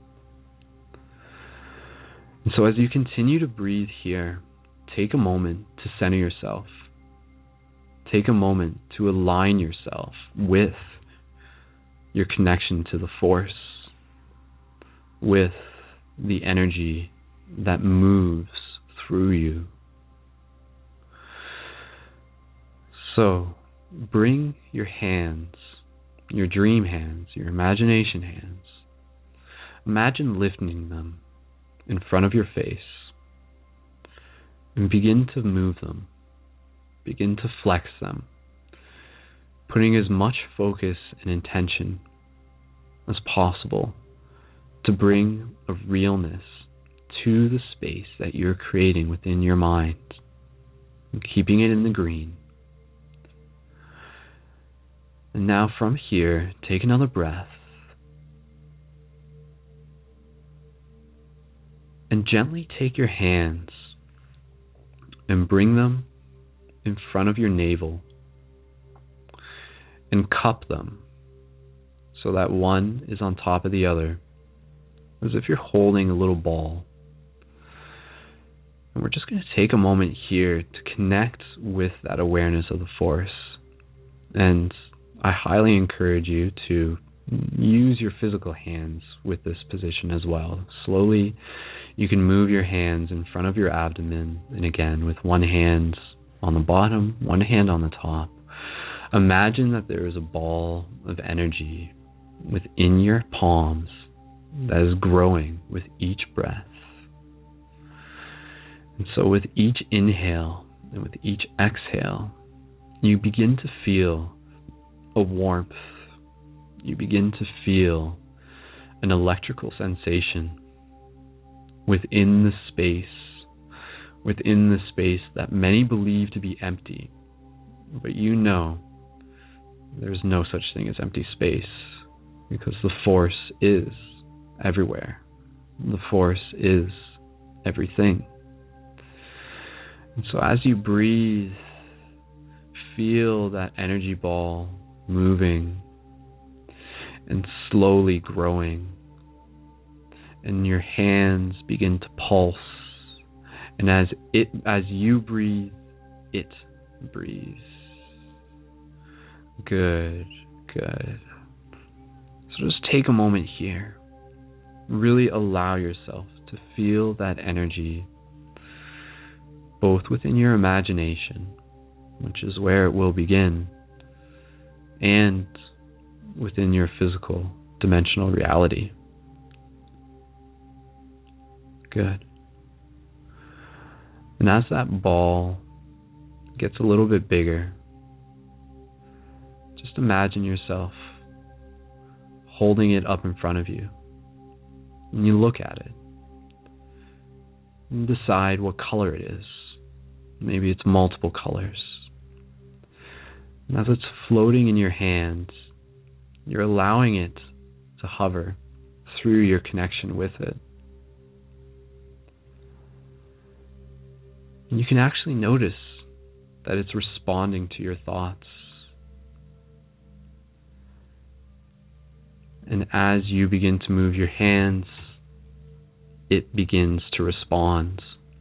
And so as you continue to breathe here, take a moment to center yourself. Take a moment to align yourself with your connection to the Force, with the energy that moves through you. So, bring your hands, your dream hands, your imagination hands. Imagine lifting them in front of your face and begin to move them. Begin to flex them, putting as much focus and intention as possible to bring a realness to the space that you're creating within your mind, and keeping it in the green. And now from here, take another breath and gently take your hands and bring them in front of your navel and cup them so that one is on top of the other, as if you're holding a little ball. And we're just going to take a moment here to connect with that awareness of the Force and I highly encourage you to use your physical hands with this position as well. Slowly, you can move your hands in front of your abdomen, and again, with one hand on the bottom, one hand on the top. Imagine that there is a ball of energy within your palms that is growing with each breath. And so with each inhale and with each exhale, you begin to feel a warmth. You begin to feel an electrical sensation within the space that many believe to be empty. But you know there's no such thing as empty space, because the force is everywhere. The force is everything. And so as you breathe, feel that energy ball moving and slowly growing, and your hands begin to pulse, and as you breathe, it breathes. Good. So just take a moment here. Really allow yourself to feel that energy, both within your imagination, which is where it will begin, and within your physical dimensional reality. Good. And as that ball gets a little bit bigger, just imagine yourself holding it up in front of you. And you look at it and decide what color it is. Maybe it's multiple colors. And as it's floating in your hands, you're allowing it to hover through your connection with it. And you can actually notice that it's responding to your thoughts. And as you begin to move your hands, it begins to respond.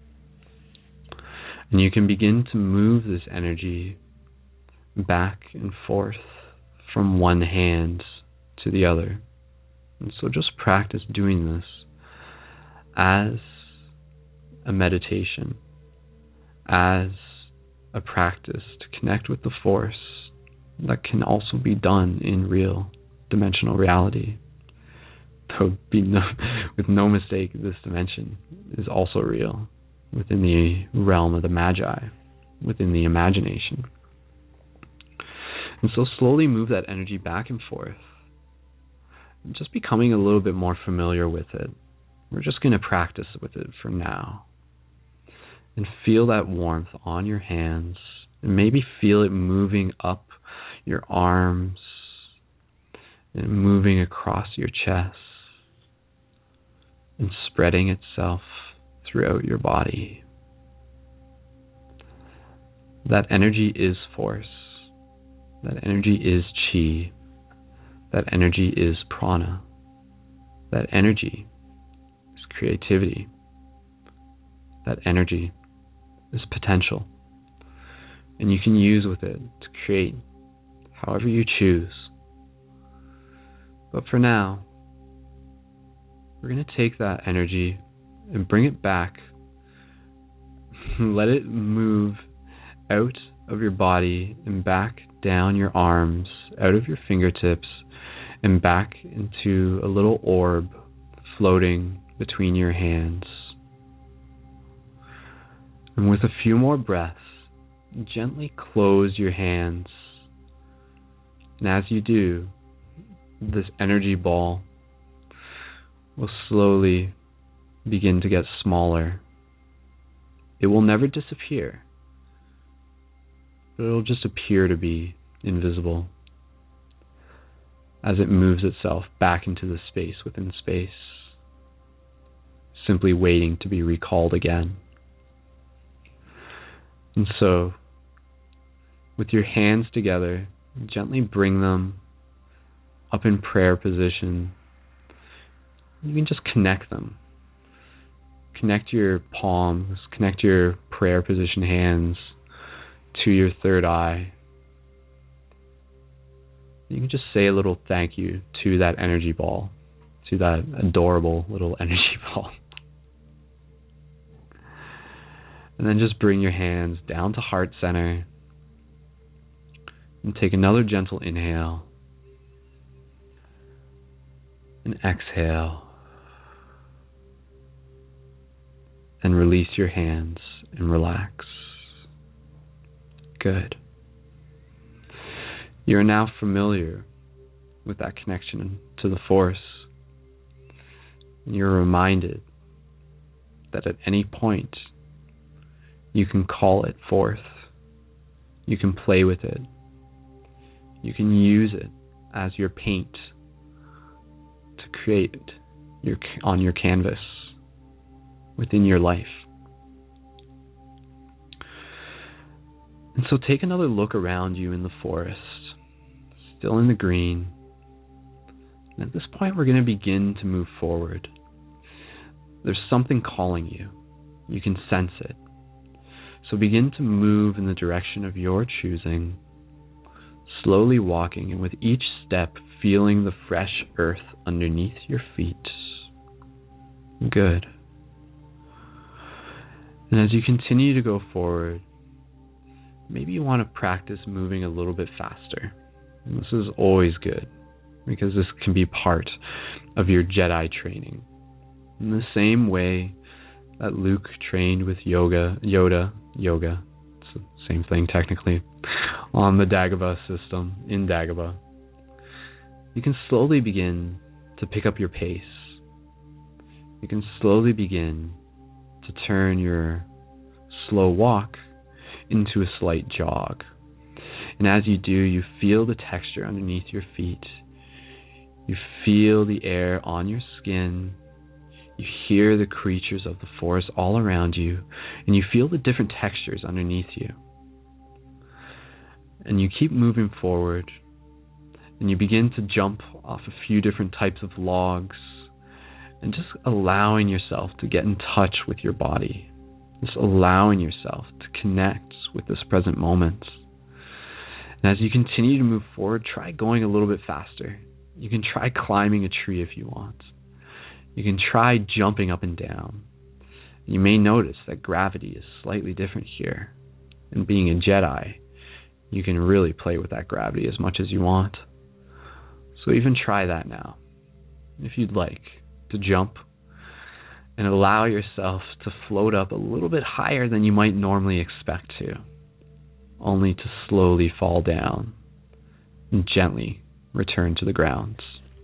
And you can begin to move this energy back and forth from one hand to the other. And so just practice doing this as a meditation, as a practice to connect with the force that can also be done in real dimensional reality. Though with no mistake, this dimension is also real within the realm of the Magi, within the imagination. And so slowly move that energy back and forth, just becoming a little bit more familiar with it. We're just going to practice with it for now. And feel that warmth on your hands, and maybe feel it moving up your arms and moving across your chest and spreading itself throughout your body. That energy is force. That energy is chi. That energy is prana. That energy is creativity. That energy is potential. And you can use with it to create however you choose. But for now, we're going to take that energy and bring it back. Let it move out of your body and back down your arms, out of your fingertips, and back into a little orb floating between your hands. And with a few more breaths, gently close your hands. And as you do, this energy ball will slowly begin to get smaller. It will never disappear, but it'll just appear to be invisible as it moves itself back into the space within space, simply waiting to be recalled again. And so, with your hands together, gently bring them up in prayer position. You can just connect them. Connect your palms, connect your prayer position hands to your third eye. You can just say a little thank you to that energy ball, to that adorable little energy ball. And then just bring your hands down to heart center and take another gentle inhale and exhale and release your hands and relax. Good. You are now familiar with that connection to the Force. You're reminded that at any point you can call it forth. You can play with it. You can use it as your paint to create on your canvas within your life. And so take another look around you in the forest, still in the green. And at this point, we're going to begin to move forward. There's something calling you. You can sense it. So begin to move in the direction of your choosing, slowly walking, and with each step, feeling the fresh earth underneath your feet. Good. And as you continue to go forward, maybe you want to practice moving a little bit faster. And this is always good, because this can be part of your Jedi training. In the same way that Luke trained with Yoda, it's the same thing technically, on the Dagobah system, in Dagobah, you can slowly begin to pick up your pace. You can slowly begin to turn your slow walk into a slight jog. And as you do, you feel the texture underneath your feet. You feel the air on your skin. You hear the creatures of the forest all around you, and you feel the different textures underneath you. And you keep moving forward, and you begin to jump off a few different types of logs, and just allowing yourself to get in touch with your body. Just allowing yourself to connect with this present moment. And as you continue to move forward, try going a little bit faster. You can try climbing a tree if you want. You can try jumping up and down. You may notice that gravity is slightly different here. And being a Jedi, you can really play with that gravity as much as you want. So even try that now, if you'd like, to jump and allow yourself to float up a little bit higher than you might normally expect to, only to slowly fall down and gently return to the ground.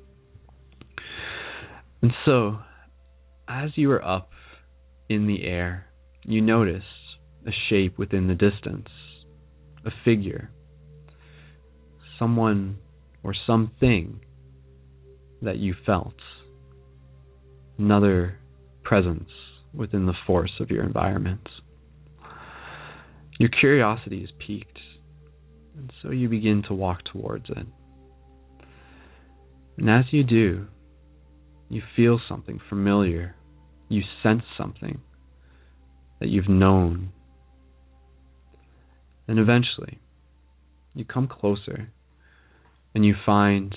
And so, as you are up in the air, you notice a shape within the distance, a figure, someone or something that you felt, another presence within the force of your environment. Your curiosity is piqued, and so you begin to walk towards it. And as you do, you feel something familiar. You sense something that you've known. And eventually, you come closer and you find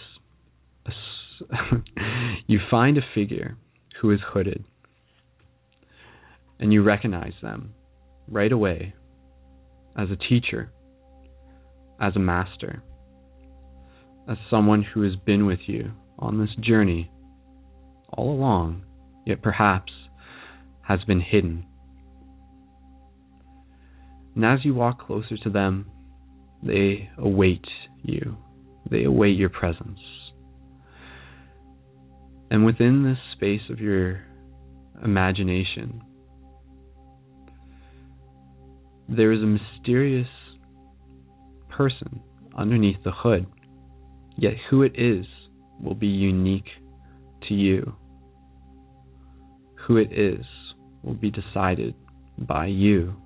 a figure who is hooded. And you recognize them right away as a teacher, as a master, as someone who has been with you on this journey all along, yet perhaps has been hidden. And as you walk closer to them, they await you. They await your presence. And within this space of your imagination, there is a mysterious person underneath the hood, yet who it is will be unique to you. Who it is will be decided by you.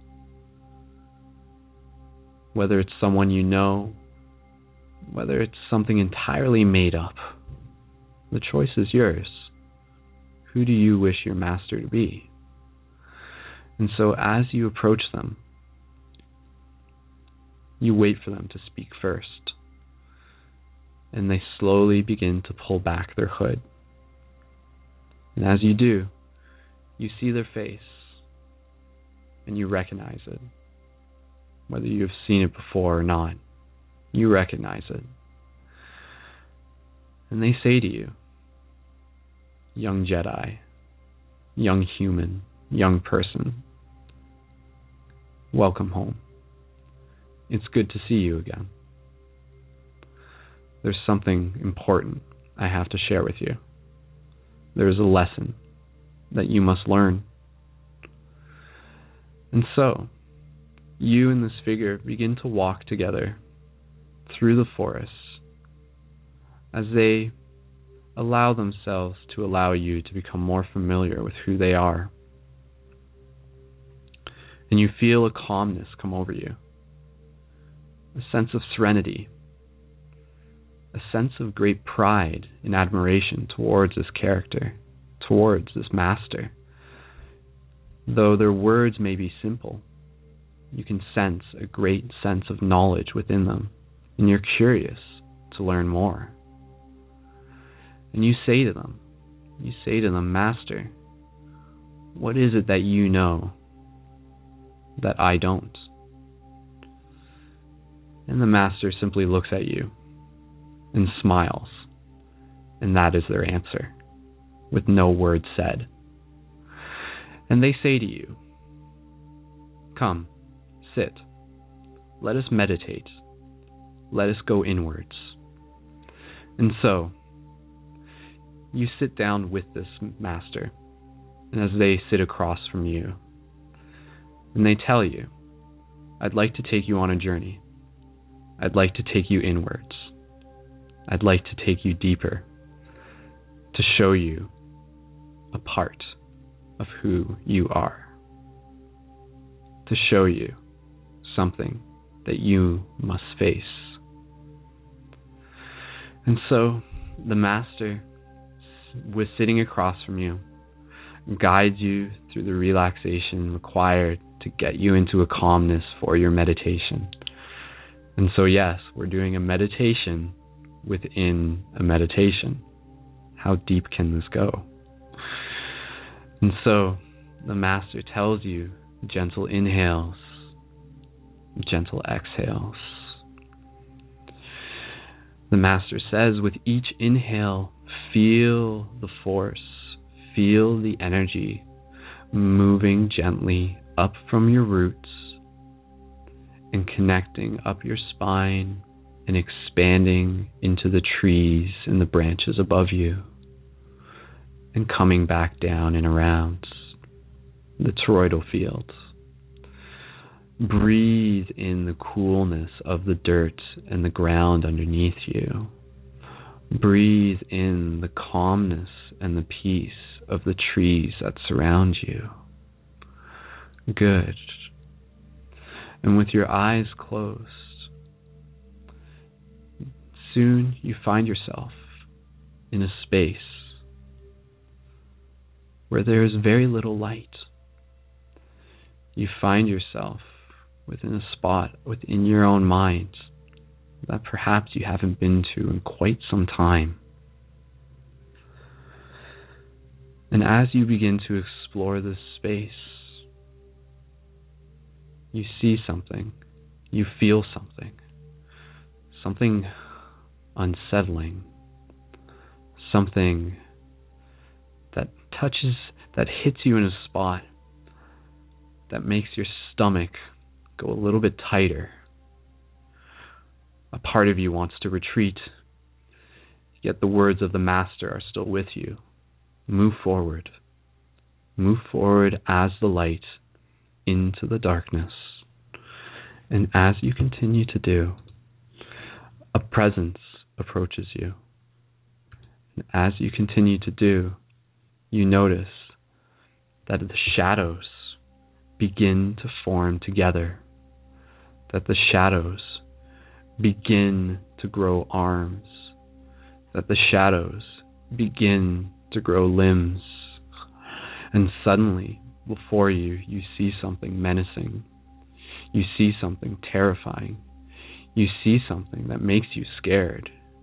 Whether it's someone you know, whether it's something entirely made up, the choice is yours. Who do you wish your master to be? And so as you approach them, you wait for them to speak first. and they slowly begin to pull back their hood. And as you do, you see their face, and you recognize it. Whether you have seen it before or not, you recognize it. And they say to you, young Jedi, young human, young person, welcome home. It's good to see you again. There's something important I have to share with you. There's a lesson that you must learn. And so, you and this figure begin to walk together through the forest as they allow themselves to allow you to become more familiar with who they are. And you feel a calmness come over you, a sense of serenity, a sense of great pride and admiration towards this character, towards this master. Though their words may be simple, you can sense a great sense of knowledge within them, and you're curious to learn more. And you say to them, Master, what is it that you know that I don't? And the Master simply looks at you and smiles, and that is their answer, with no word said. And they say to you, come, sit, let us meditate, let us go inwards. And so, you sit down with this master, and as they sit across from you, and they tell you, I'd like to take you on a journey. I'd like to take you inwards. I'd like to take you deeper, to show you a part of who you are, to show you something that you must face. And so the master, with sitting across from you, guides you through the relaxation required to get you into a calmness for your meditation. And so yes, we're doing a meditation within a meditation. How deep can this go? And so the master tells you gentle inhales, gentle exhales. The master says, with each inhale, feel the force, feel the energy moving gently up from your roots and connecting up your spine and expanding into the trees and the branches above you and coming back down and around the toroidal fields. Breathe in the coolness of the dirt and the ground underneath you. Breathe in the calmness and the peace of the trees that surround you. Good. And with your eyes closed, soon you find yourself in a space where there is very little light. You find yourself within a spot within your own mind that perhaps you haven't been to in quite some time. And as you begin to explore this space, you see something, you feel something unsettling, something that touches, that hits you in a spot that makes your stomach go a little bit tighter. A part of you wants to retreat, yet the words of the master are still with you. Move forward. Move forward as the light into the darkness. And as you continue to do, a presence approaches you. And as you continue to do, you notice that the shadows begin to form together, that the shadows begin to grow arms, that the shadows begin to grow limbs, and suddenly before you, you see something menacing, you see something terrifying, you see something that makes you scared.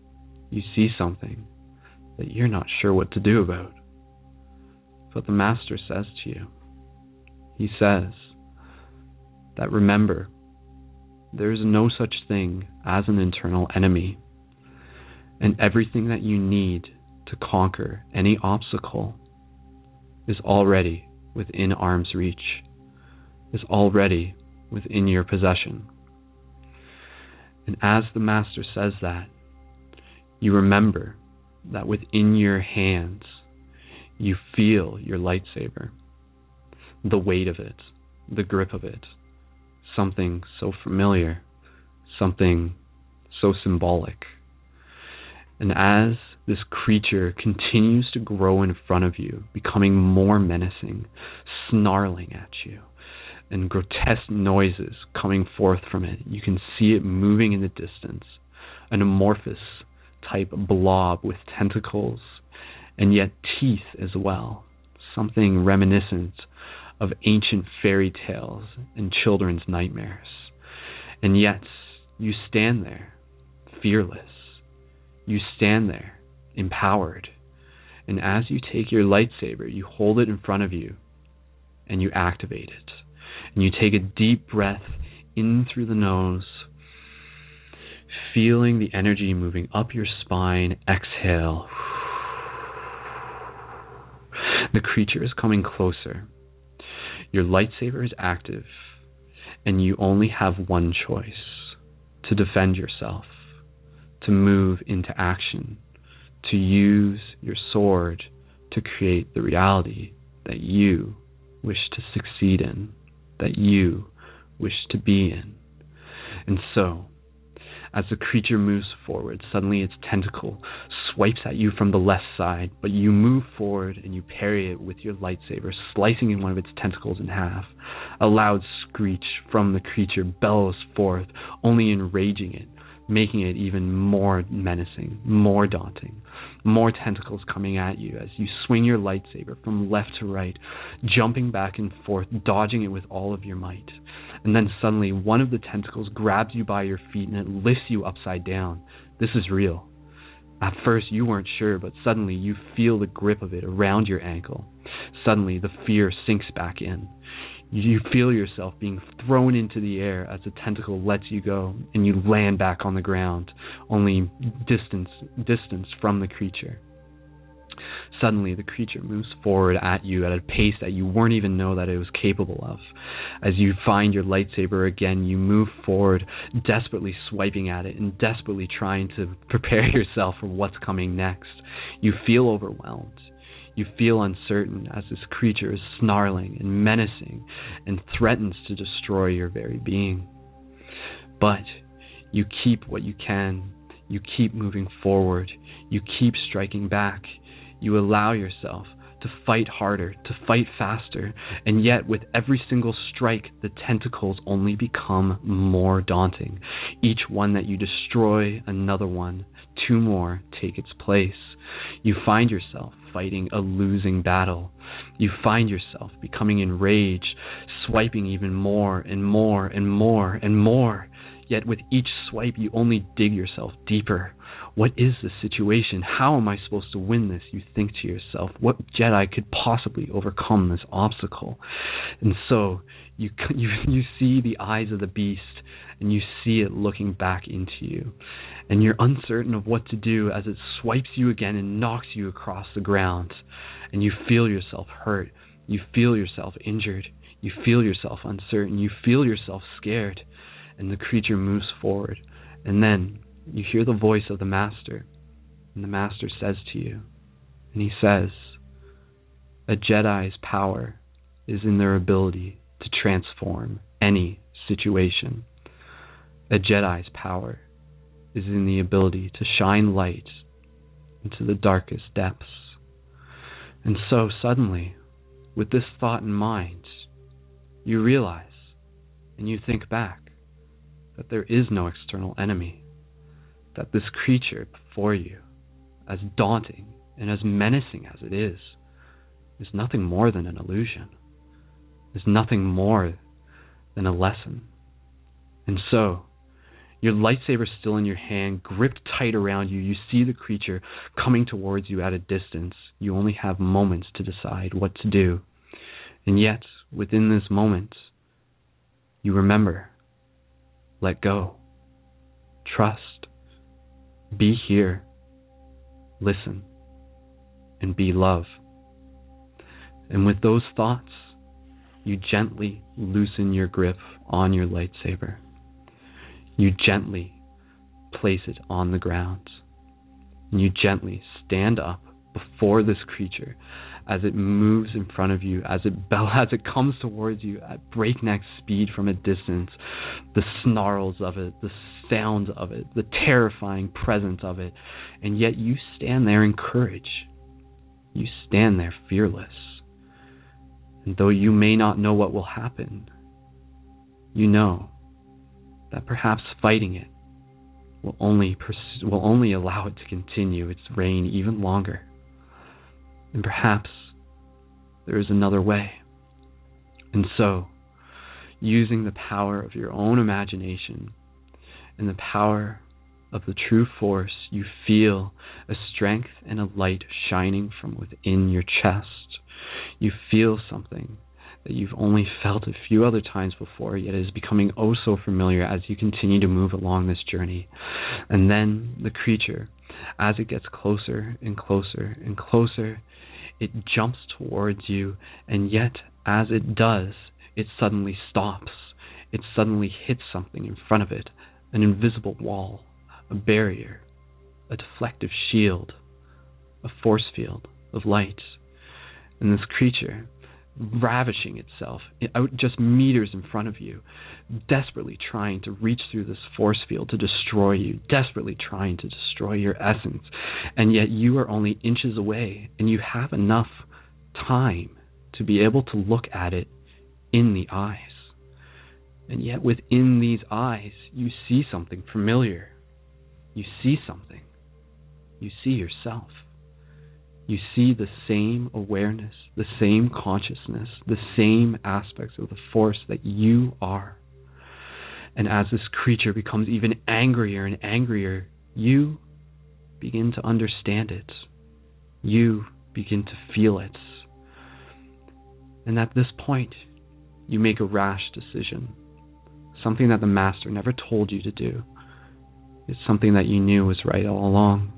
you see something that you're not sure what to do about. But the Master says to you, he says that remember, there is no such thing as an internal enemy, and everything that you need to conquer any obstacle is already within arm's reach, is already within your possession. And as the Master says that, you remember that within your hands, you feel your lightsaber, the weight of it, the grip of it, something so familiar, something so symbolic. And as this creature continues to grow in front of you, becoming more menacing, snarling at you, and grotesque noises coming forth from it, you can see it moving in the distance, an amorphous type blob with tentacles and yet teeth as well, something reminiscent of ancient fairy tales and children's nightmares. And yet you stand there fearless, you stand there empowered, and as you take your lightsaber, you hold it in front of you and you activate it, and you take a deep breath in through the nose, feeling the energy moving up your spine. Exhale. The creature is coming closer. Your lightsaber is active, and you only have one choice: to defend yourself, to move into action, to use your sword to create the reality that you wish to succeed in, that you wish to be in. And so, as the creature moves forward, suddenly its tentacle swipes at you from the left side, but you move forward and you parry it with your lightsaber, slicing one of its tentacles in half. A loud screech from the creature bellows forth, only enraging it, making it even more menacing, more daunting. More tentacles coming at you as you swing your lightsaber from left to right, jumping back and forth, dodging it with all of your might. And then suddenly one of the tentacles grabs you by your feet and it lifts you upside down. This is real. At first you weren't sure, but suddenly you feel the grip of it around your ankle. Suddenly the fear sinks back in. You feel yourself being thrown into the air as the tentacle lets you go, and you land back on the ground, only distance from the creature. Suddenly, the creature moves forward at you at a pace that you weren't even know that it was capable of. As you find your lightsaber again, you move forward, desperately swiping at it and desperately trying to prepare yourself for what's coming next. You feel overwhelmed. You feel uncertain as this creature is snarling and menacing and threatens to destroy your very being. But you keep what you can. You keep moving forward. You keep striking back. You allow yourself to fight harder, to fight faster, and yet with every single strike, the tentacles only become more daunting. Each one that you destroy, another one, two more take its place. You find yourself fighting a losing battle. You find yourself becoming enraged, swiping even more and more and more and more. Yet with each swipe, you only dig yourself deeper. What is the situation? How am I supposed to win this? You think to yourself, what Jedi could possibly overcome this obstacle? And so you see the eyes of the beast, and you see it looking back into you. And you're uncertain of what to do as it swipes you again and knocks you across the ground. And you feel yourself hurt. You feel yourself injured. You feel yourself uncertain. You feel yourself scared. And the creature moves forward. And then you hear the voice of the Master. And the Master says to you, and he says, a Jedi's power is in their ability to transform any situation. A Jedi's power is in the ability to shine light into the darkest depths. And so suddenly, with this thought in mind, you realize and you think back that there is no external enemy, that this creature before you, as daunting and as menacing as it is nothing more than an illusion, is nothing more than a lesson. And so, Your lightsaber still in your hand, gripped tight around you. You see the creature coming towards you at a distance. You only have moments to decide what to do. And yet, within this moment, you remember, let go, trust, be here, listen, and be love. And with those thoughts, you gently loosen your grip on your lightsaber. You gently place it on the ground. And you gently stand up before this creature as it moves in front of you, as it comes towards you at breakneck speed from a distance. The snarls of it, the sound of it, the terrifying presence of it. And yet you stand there in courage. You stand there fearless. And though you may not know what will happen, you know that perhaps fighting it will only allow it to continue its reign even longer. And perhaps there is another way. And so, using the power of your own imagination and the power of the true force, you feel a strength and a light shining from within your chest. You feel something that you've only felt a few other times before, yet is becoming oh so familiar as you continue to move along this journey. And then the creature, as it gets closer and closer and closer, it jumps towards you, and yet as it does, it suddenly stops. It suddenly hits something in front of it, an invisible wall, a barrier, a deflective shield, a force field of light. And this creature, ravishing itself out just meters in front of you, desperately trying to reach through this force field to destroy you, desperately trying to destroy your essence, and yet you are only inches away, and you have enough time to be able to look at it in the eyes. And yet within these eyes, you see something familiar. You see something. You see yourself. You see the same awareness, the same consciousness, the same aspects of the force that you are. And as this creature becomes even angrier and angrier, you begin to understand it. You begin to feel it. And at this point, you make a rash decision. Something that the Master never told you to do. It's something that you knew was right all along.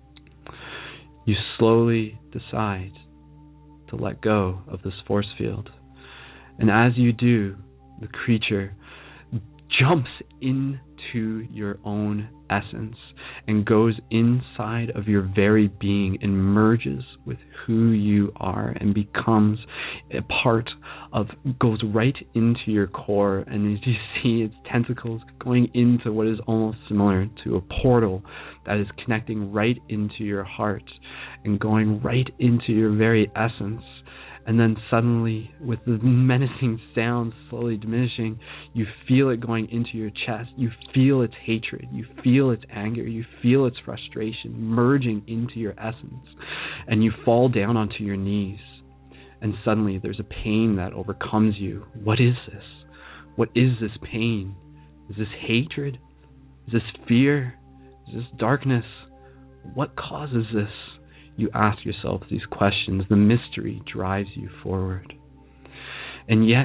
You slowly decide to let go of this force field. And as you do, the creature jumps into your own essence and goes inside of your very being and merges with who you are and becomes a part of, goes right into your core. And as you see its tentacles going into what is almost similar to a portal that is connecting right into your heart and going right into your very essence. And then suddenly, with the menacing sound slowly diminishing, you feel it going into your chest. You feel its hatred. You feel its anger. You feel its frustration merging into your essence. And you fall down onto your knees. And suddenly there's a pain that overcomes you. What is this? What is this pain? Is this hatred? Is this fear? Is this darkness? What causes this? You ask yourself these questions. The mystery drives you forward. And yet,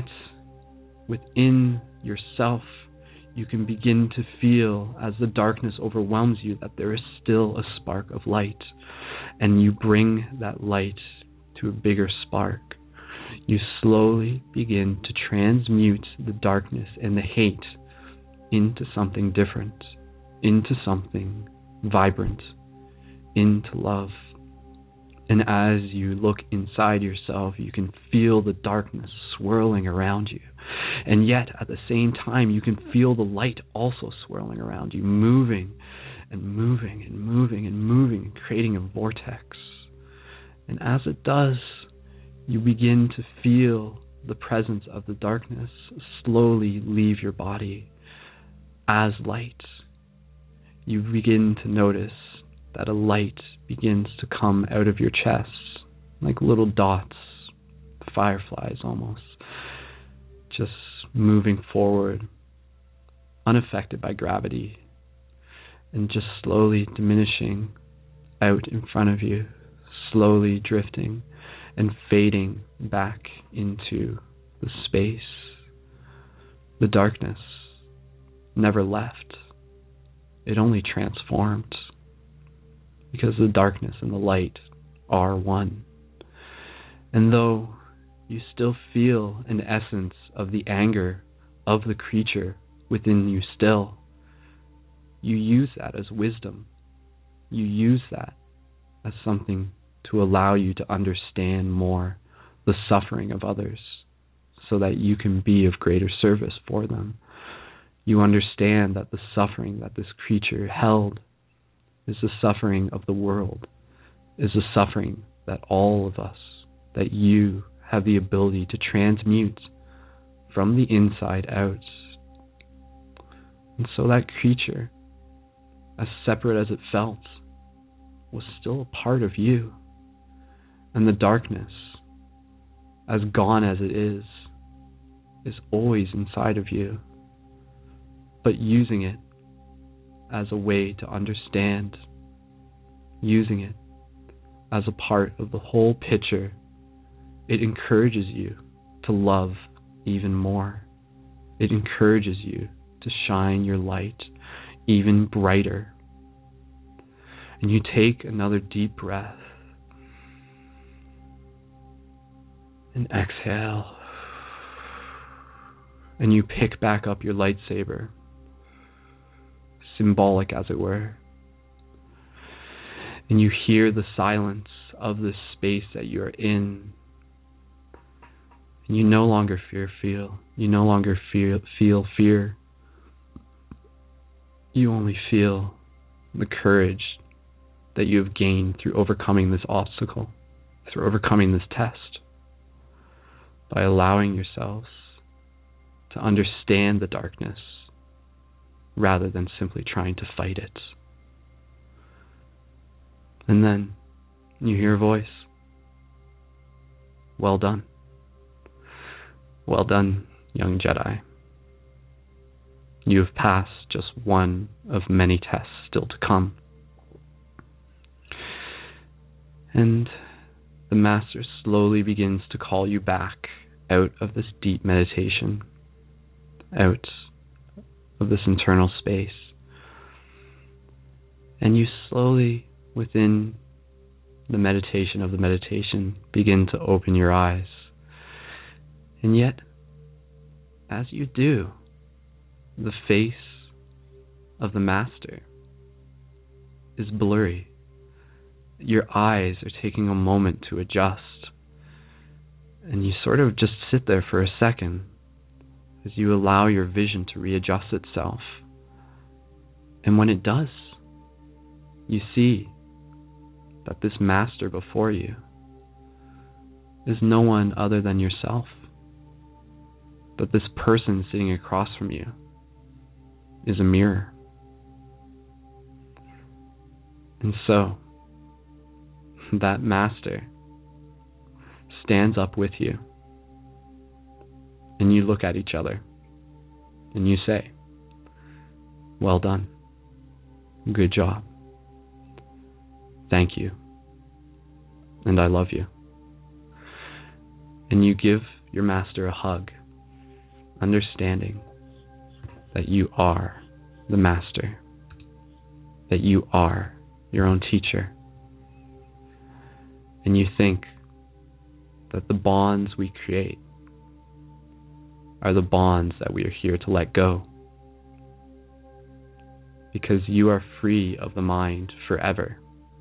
within yourself, you can begin to feel, as the darkness overwhelms you, that there is still a spark of light. And you bring that light to a bigger spark. You slowly begin to transmute the darkness and the hate into something different, into something vibrant, into love. And as you look inside yourself, you can feel the darkness swirling around you. And yet, at the same time, you can feel the light also swirling around you, moving and moving and moving and moving, and creating a vortex. And as it does, you begin to feel the presence of the darkness slowly leave your body as light. You begin to notice that a light begins to come out of your chest, like little dots, fireflies almost, just moving forward, unaffected by gravity, and just slowly diminishing out in front of you, slowly drifting and fading back into the space. The darkness never left. It only transformed, because the darkness and the light are one. And though you still feel an essence of the anger of the creature within you still, you use that as wisdom. You use that as something to allow you to understand more the suffering of others, so that you can be of greater service for them. You understand that the suffering that this creature held is the suffering of the world, is the suffering that all of us, that you have the ability to transmute from the inside out. And so that creature, as separate as it felt, was still a part of you. And the darkness, as gone as it is always inside of you. But using it as a way to understand, using it as a part of the whole picture, it encourages you to love even more. It encourages you to shine your light even brighter. And you take another deep breath and exhale. And you pick back up your lightsaber, symbolic as it were. And you hear the silence of this space that you're in. And you no longer feel fear. You only feel the courage that you have gained through overcoming this obstacle, through overcoming this test, by allowing yourselves to understand the darkness rather than simply trying to fight it. And then you hear a voice. Well done. Well done, young Jedi. You have passed just one of many tests still to come. And the Master slowly begins to call you back out of this deep meditation, out of this internal space. And you slowly, within the meditation of the meditation, begin to open your eyes. And yet, as you do, the face of the Master is blurry. Your eyes are taking a moment to adjust. And you sort of just sit there for a second as you allow your vision to readjust itself. And when it does, you see that this Master before you is no one other than yourself. That this person sitting across from you is a mirror. And so, that Master stands up with you, and you look at each other, and you say, well done. Good job. Thank you. And I love you. And you give your Master a hug, understanding that you are the Master, that you are your own teacher. And you think that the bonds we create are the bonds that we are here to let go, because you are free of the mind forever.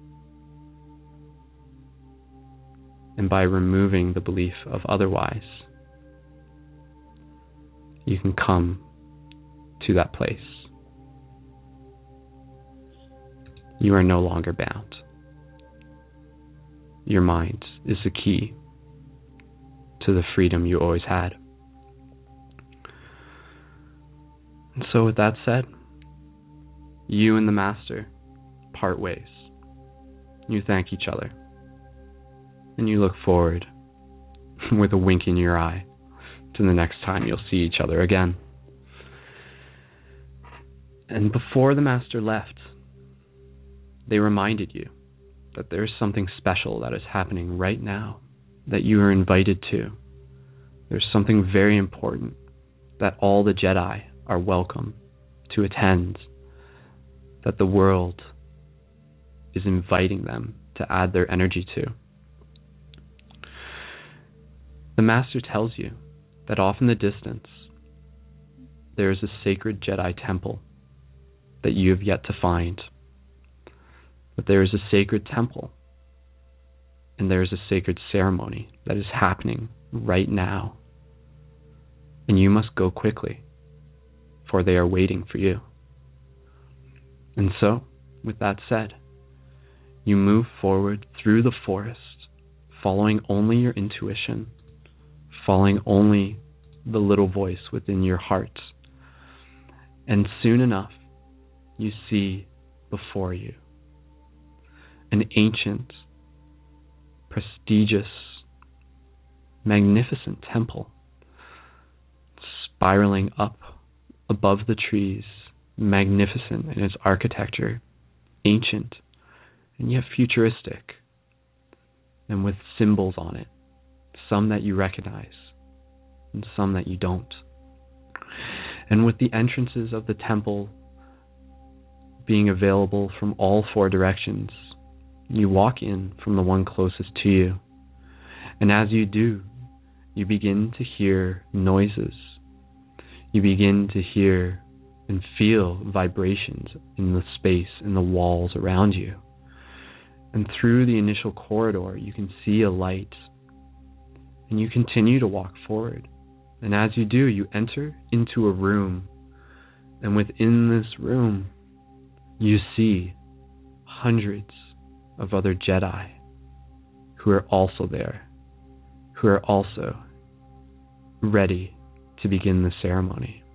And by removing the belief of otherwise, you can come to that place. You are no longer bound. Your mind is the key to the freedom you always had. And so with that said, you and the Master part ways. You thank each other. And you look forward with a wink in your eye to the next time you'll see each other again. And before the Master left, they reminded you that there's something special that is happening right now that you are invited to. There's something very important that all the Jedi are welcome to attend, that the world is inviting them to add their energy to. The Master tells you that off in the distance, there is a sacred Jedi temple that you have yet to find. That there is a sacred temple and there is a sacred ceremony that is happening right now. And you must go quickly, for they are waiting for you. And so, with that said, you move forward through the forest, following only your intuition, following only the little voice within your heart. And soon enough, you see before you an ancient, prestigious, magnificent temple spiraling up above the trees, magnificent in its architecture, ancient and yet futuristic, and with symbols on it, some that you recognize and some that you don't. And with the entrances of the temple being available from all four directions, you walk in from the one closest to you. And as you do, you begin to hear noises. You begin to hear and feel vibrations in the space, in the walls around you. And through the initial corridor, you can see a light. And you continue to walk forward. And as you do, you enter into a room. And within this room, you see hundreds of other Jedi who are also there, who are also ready to begin the ceremony.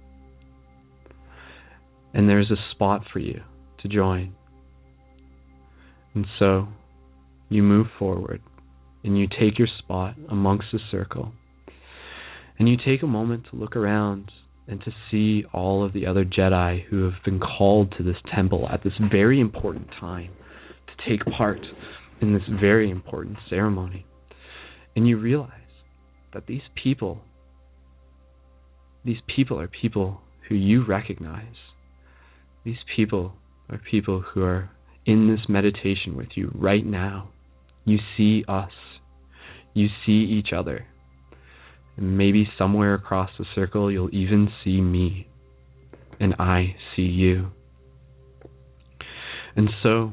And there's a spot for you to join. And so you move forward and you take your spot amongst the circle. And you take a moment to look around and to see all of the other Jedi who have been called to this temple at this very important time to take part in this very important ceremony. And you realize that these people are people who you recognize. These people are people who are in this meditation with you right now. You see us. You see each other. And maybe somewhere across the circle you'll even see me. And I see you. And so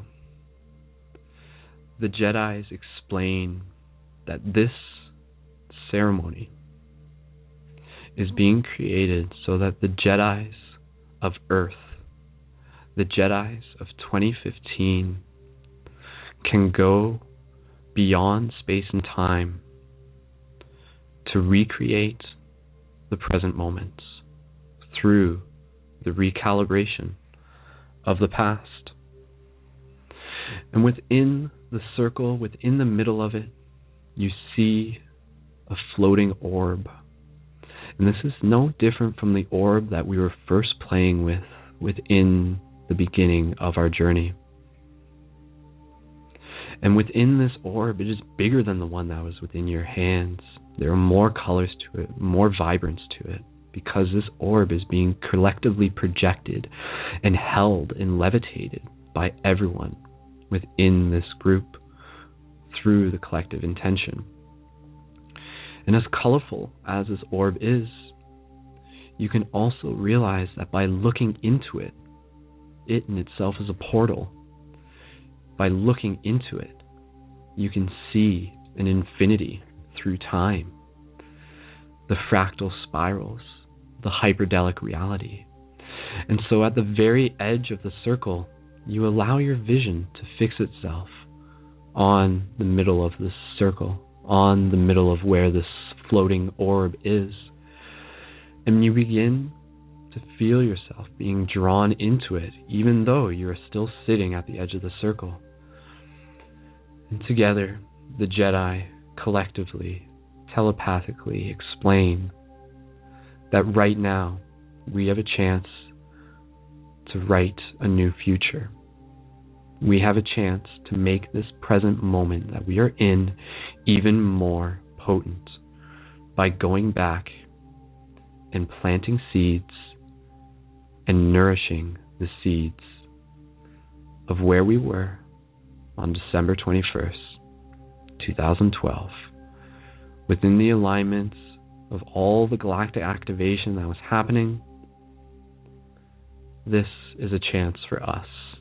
the Jedis explain that this ceremony is being created so that the Jedis of Earth, the Jedis of 2015, can go beyond space and time to recreate the present moment through the recalibration of the past. And within the circle, within the middle of it, you see a floating orb. And this is no different from the orb that we were first playing with within the beginning of our journey. And within this orb, it is bigger than the one that was within your hands. There are more colors to it, more vibrance to it, because this orb is being collectively projected and held and levitated by everyone within this group through the collective intention. And as colorful as this orb is, you can also realize that by looking into it, it in itself is a portal. By looking into it, you can see an infinity through time, the fractal spirals, the hyperdelic reality. And so at the very edge of the circle, you allow your vision to fix itself on the middle of this circle, on the middle of where this floating orb is. And you begin to feel yourself being drawn into it, even though you are still sitting at the edge of the circle. And together, the Jedi collectively, telepathically explain that right now we have a chance to write a new future. we have a chance to make this present moment that we are in even more potent by going back and planting seeds and nourishing the seeds of where we were on December 21st, 2012, within the alignments of all the galactic activation that was happening. This is a chance for us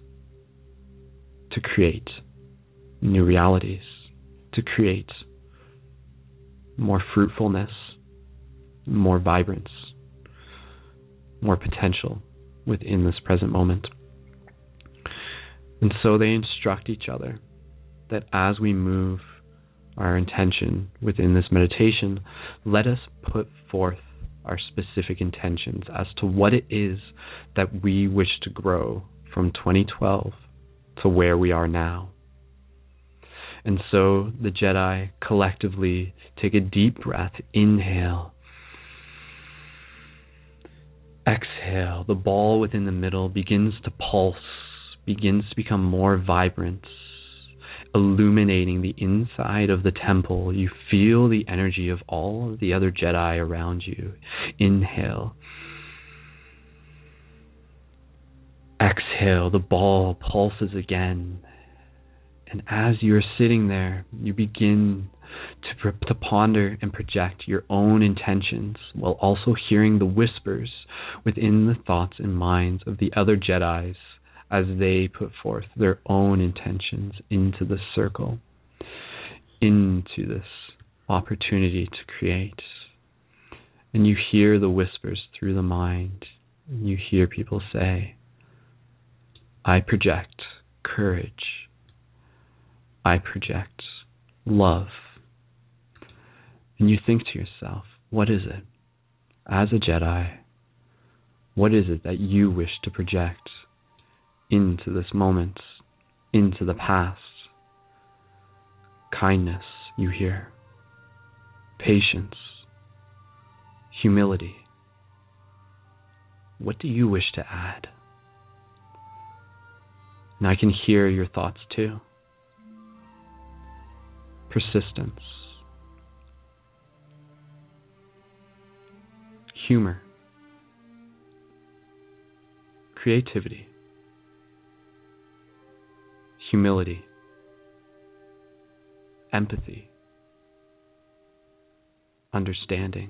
to create new realities, to create more fruitfulness, more vibrance, more potential within this present moment. And so they instruct each other that as we move our intention within this meditation, let us put forth our specific intentions as to what it is that we wish to grow from 2012 to where we are now. And so the Jedi collectively take a deep breath, inhale, exhale. The ball within the middle begins to pulse, begins to become more vibrant, illuminating the inside of the temple. You feel the energy of all of the other Jedi around you. Inhale. Exhale. The ball pulses again. And as you're sitting there, you begin to ponder and project your own intentions while also hearing the whispers within the thoughts and minds of the other Jedis as they put forth their own intentions into the circle, into this opportunity to create. And you hear the whispers through the mind. And you hear people say, I project courage. I project love. And you think to yourself, what is it? As a Jedi, what is it that you wish to project into this moment, into the past? Kindness, you hear. Patience. Humility. What do you wish to add? And I can hear your thoughts too. Persistence. Humor. Creativity. Humility. Empathy. Understanding.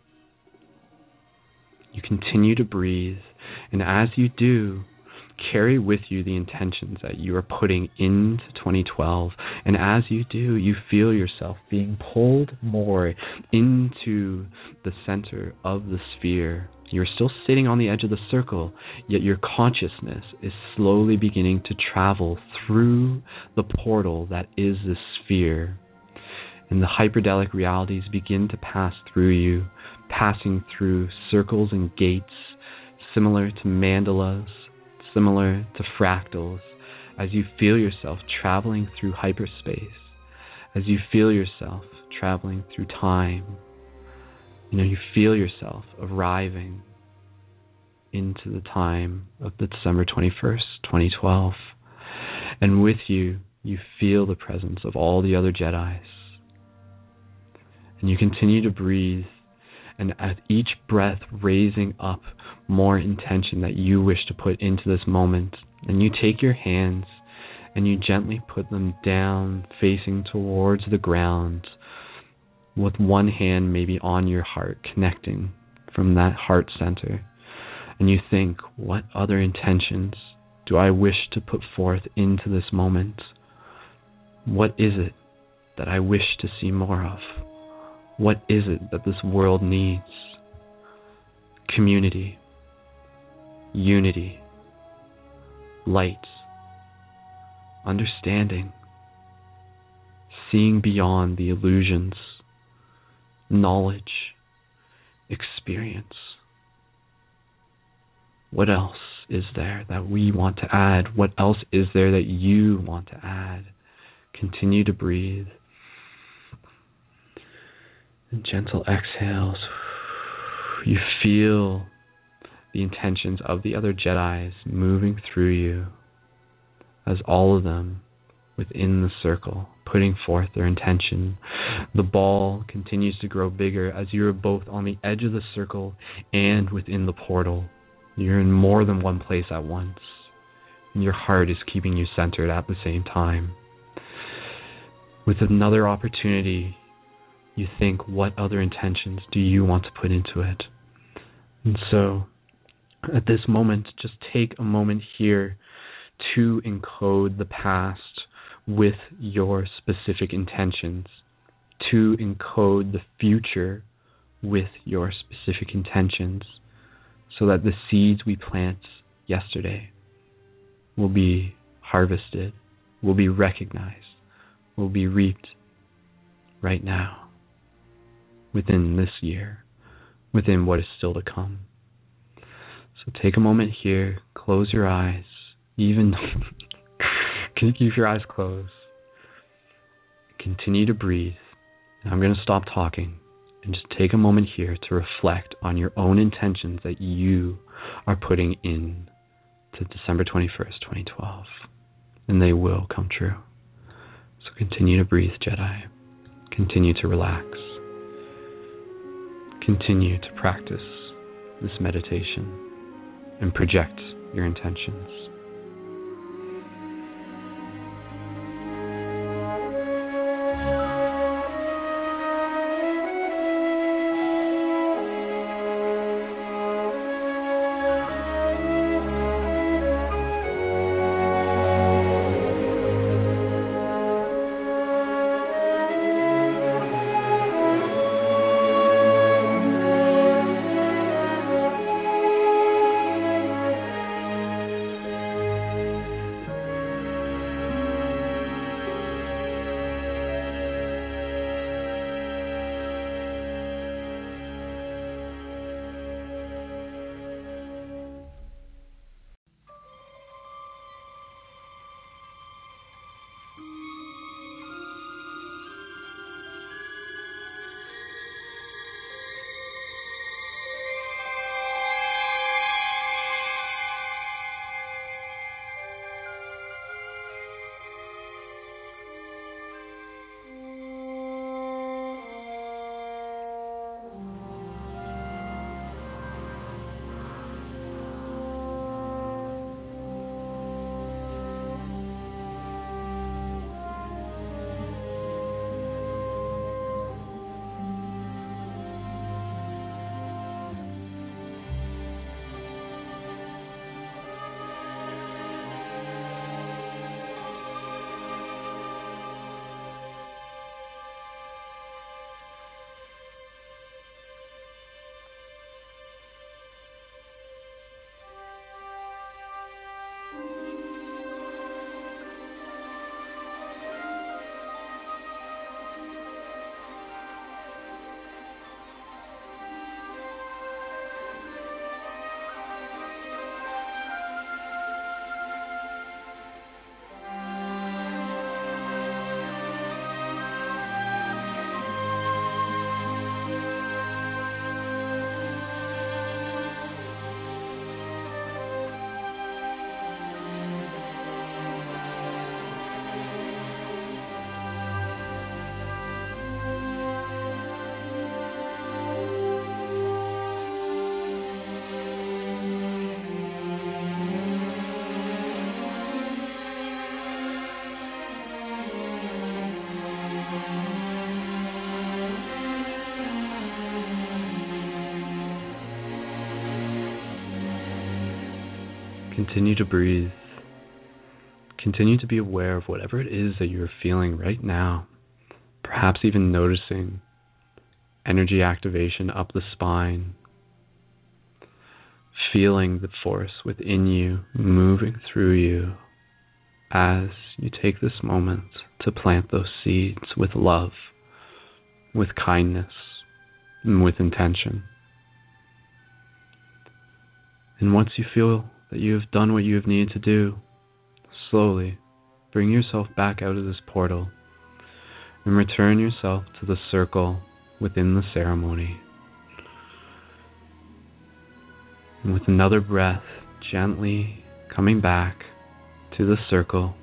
You continue to breathe, and as you do, carry with you the intentions that you are putting into 2012. And as you do, you feel yourself being pulled more into the center of the sphere. You're still sitting on the edge of the circle, yet your consciousness is slowly beginning to travel through the portal that is the sphere. And the hyperdelic realities begin to pass through you, passing through circles and gates similar to mandalas, similar to fractals, as you feel yourself traveling through hyperspace, as you feel yourself traveling through time. You feel yourself arriving into the time of the December 21st, 2012. And with you, you feel the presence of all the other Jedis. And you continue to breathe, and at each breath raising up more intention that you wish to put into this moment. And you take your hands and you gently put them down, facing towards the ground, with one hand maybe on your heart, connecting from that heart center. And you think, what other intentions do I wish to put forth into this moment? What is it that I wish to see more of? What is it that this world needs? Community, unity, light, understanding, seeing beyond the illusions, knowledge, experience. What else is there that we want to add? What else is there that you want to add? Continue to breathe. And gentle exhales. You feel the intentions of the other Jedis moving through you. as all of them within the circle, putting forth their intention. The ball continues to grow bigger as you are both on the edge of the circle and within the portal. You're in more than one place at once, and your heart is keeping you centered at the same time. With another opportunity, you think, what other intentions do you want to put into it? And so, at this moment, just take a moment here to encode the past with your specific intentions, to encode the future with your specific intentions, so that the seeds we plant yesterday will be harvested, will be recognized, will be reaped right now, within this year, within what is still to come. So take a moment here, close your eyes, even can you keep your eyes closed? Continue to breathe. I'm going to stop talking and just take a moment here to reflect on your own intentions that you are putting in to December 21st, 2012. And they will come true. So continue to breathe, Jedi. Continue to relax. Continue to practice this meditation and project your intentions. Continue to breathe. Continue to be aware of whatever it is that you're feeling right now. Perhaps even noticing energy activation up the spine. Feeling the force within you moving through you as you take this moment to plant those seeds with love, with kindness, and with intention. And once you feel that you have done what you have needed to do, slowly bring yourself back out of this portal and return yourself to the circle within the ceremony. And with another breath, gently coming back to the circle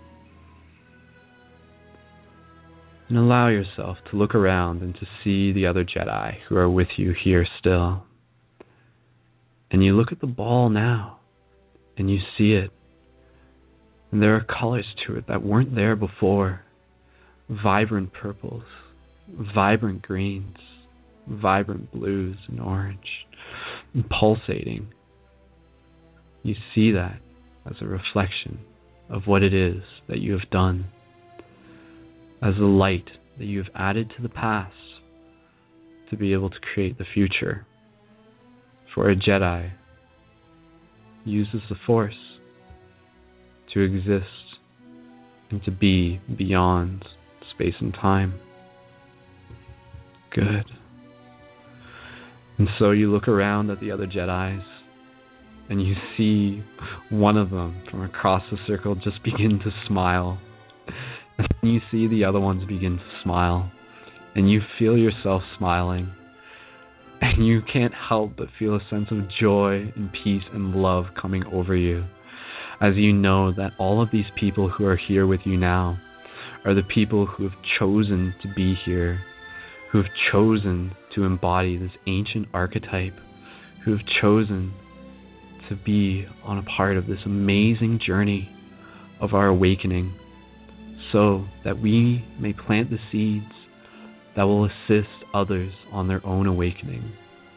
and allow yourself to look around and to see the other Jedi who are with you here still. And you look at the ball now and you see it. And there are colors to it that weren't there before. Vibrant purples, vibrant greens, vibrant blues and orange, and pulsating. You see that as a reflection of what it is that you have done, as a light that you have added to the past to be able to create the future. For a Jedi uses the Force to exist and to be beyond space and time. Good. And so you look around at the other Jedis and you see one of them from across the circle just begin to smile. And you see the other ones begin to smile. And you feel yourself smiling. And you can't help but feel a sense of joy and peace and love coming over you, as you know that all of these people who are here with you now are the people who have chosen to be here, who have chosen to embody this ancient archetype, who have chosen to be on a part of this amazing journey of our awakening, so that we may plant the seeds that will assist others on their own awakening.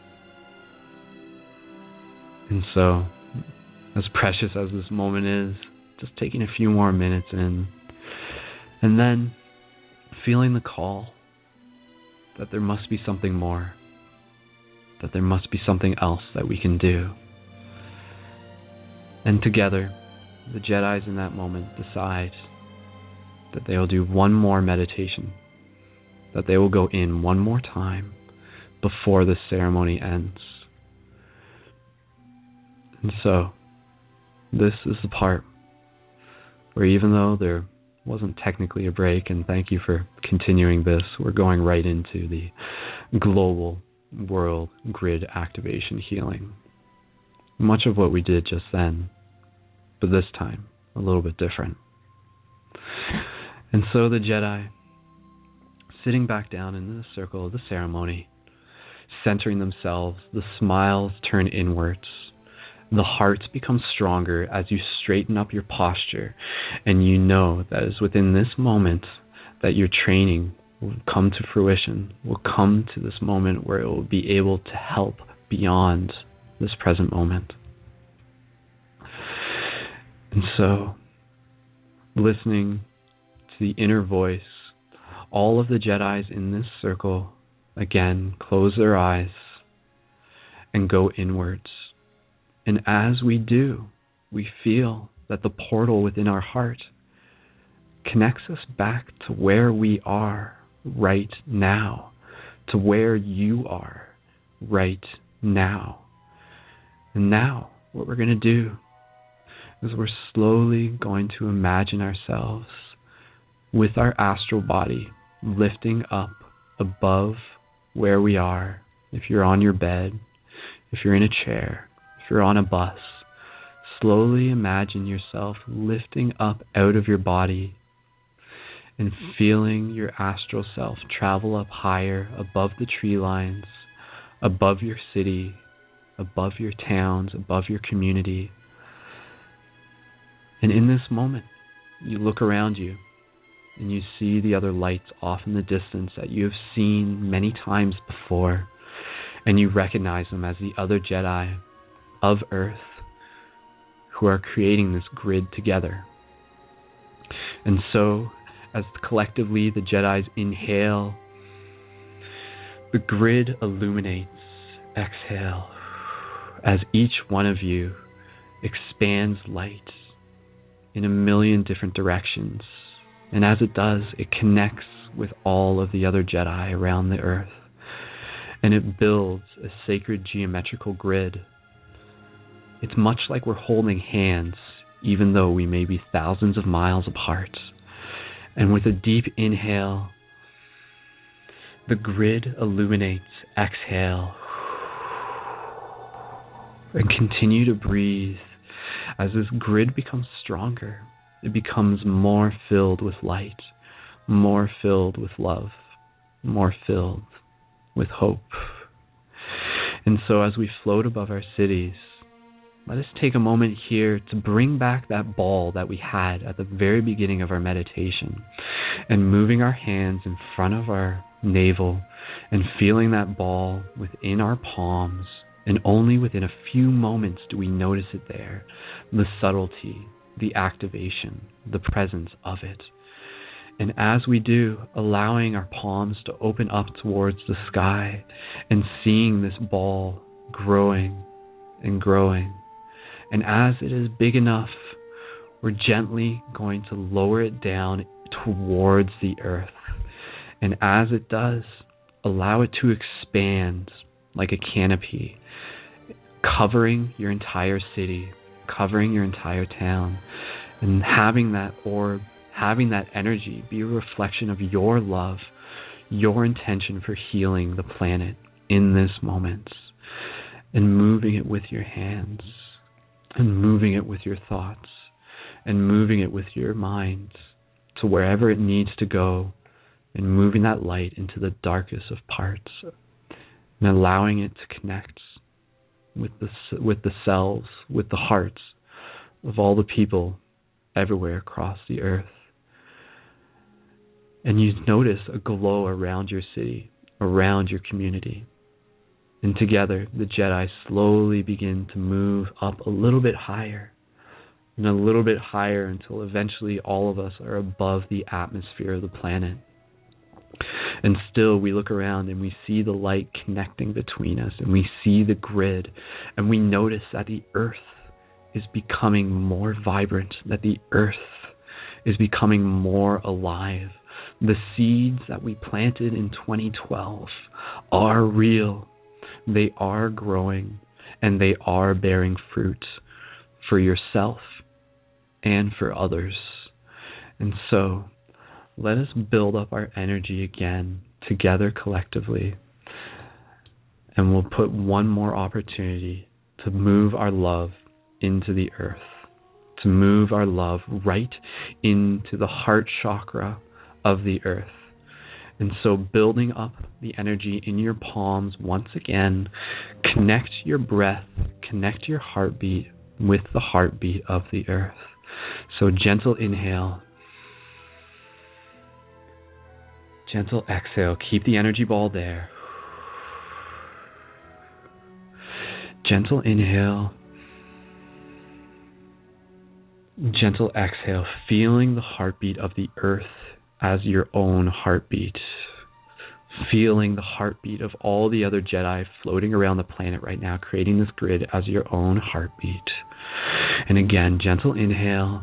And so, as precious as this moment is, just taking a few more minutes in, and then feeling the call that there must be something more, that there must be something else that we can do. And together, the Jedis in that moment decide that they will do one more meditation, that they will go in one more time before the ceremony ends. And so, this is the part where, even though there wasn't technically a break, and thank you for continuing this, we're going right into the global world grid activation healing. Much of what we did just then, but this time a little bit different. And so the Jedi, sitting back down in the circle of the ceremony, centering themselves, the smiles turn inwards. The hearts become stronger as you straighten up your posture, and you know that it's within this moment that your training will come to fruition, will come to this moment where it will be able to help beyond this present moment. And so, listening to the inner voice, all of the Jedis in this circle again close their eyes and go inwards. And as we do, we feel that the portal within our heart connects us back to where we are right now, to where you are right now. And now, what we're going to do is we're slowly going to imagine ourselves with our astral body lifting up above where we are. If you're on your bed, if you're in a chair, if you're on a bus, slowly imagine yourself lifting up out of your body and feeling your astral self travel up higher above the tree lines, above your city, above your towns, above your community. And in this moment, you look around you and you see the other lights off in the distance that you have seen many times before, and you recognize them as the other Jedi of Earth who are creating this grid together. And so, as collectively the Jedis inhale, the grid illuminates. Exhale, as each one of you expands light in a million different directions. And as it does, it connects with all of the other Jedi around the Earth. And it builds a sacred geometrical grid. It's much like we're holding hands, even though we may be thousands of miles apart. And with a deep inhale, the grid illuminates. Exhale. And continue to breathe as this grid becomes stronger. it becomes more filled with light, more filled with love, more filled with hope. And so as we float above our cities, let us take a moment here to bring back that ball that we had at the very beginning of our meditation, and moving our hands in front of our navel and feeling that ball within our palms. And only within a few moments do we notice it there, the subtlety, the activation, the presence of it. And as we do, allowing our palms to open up towards the sky and seeing this ball growing and growing. And as it is big enough, we're gently going to lower it down towards the earth. And as it does, allow it to expand like a canopy, covering your entire city, covering your entire town, and having that orb, having that energy be a reflection of your love, your intention for healing the planet in this moment, and moving it with your hands, and moving it with your thoughts, and moving it with your mind to wherever it needs to go, and moving that light into the darkest of parts, and allowing it to connect with the cells, with the hearts of all the people everywhere across the earth. And you notice a glow around your city, around your community. And together, the Jedi slowly begin to move up a little bit higher, and a little bit higher, until eventually all of us are above the atmosphere of the planet. And still we look around and we see the light connecting between us, and we see the grid, and we notice that the earth is becoming more vibrant, that the earth is becoming more alive. The seeds that we planted in 2012 are real. They are growing, and they are bearing fruit for yourself and for others. And so, let us build up our energy again, together collectively. And we'll put one more opportunity to move our love into the earth, to move our love right into the heart chakra of the earth. And so building up the energy in your palms once again, connect your breath, connect your heartbeat with the heartbeat of the earth. So gentle inhale, gentle exhale. Keep the energy ball there. Gentle inhale, gentle exhale, feeling the heartbeat of the earth as your own heartbeat. Feeling the heartbeat of all the other Jedi floating around the planet right now, creating this grid as your own heartbeat. And again, gentle inhale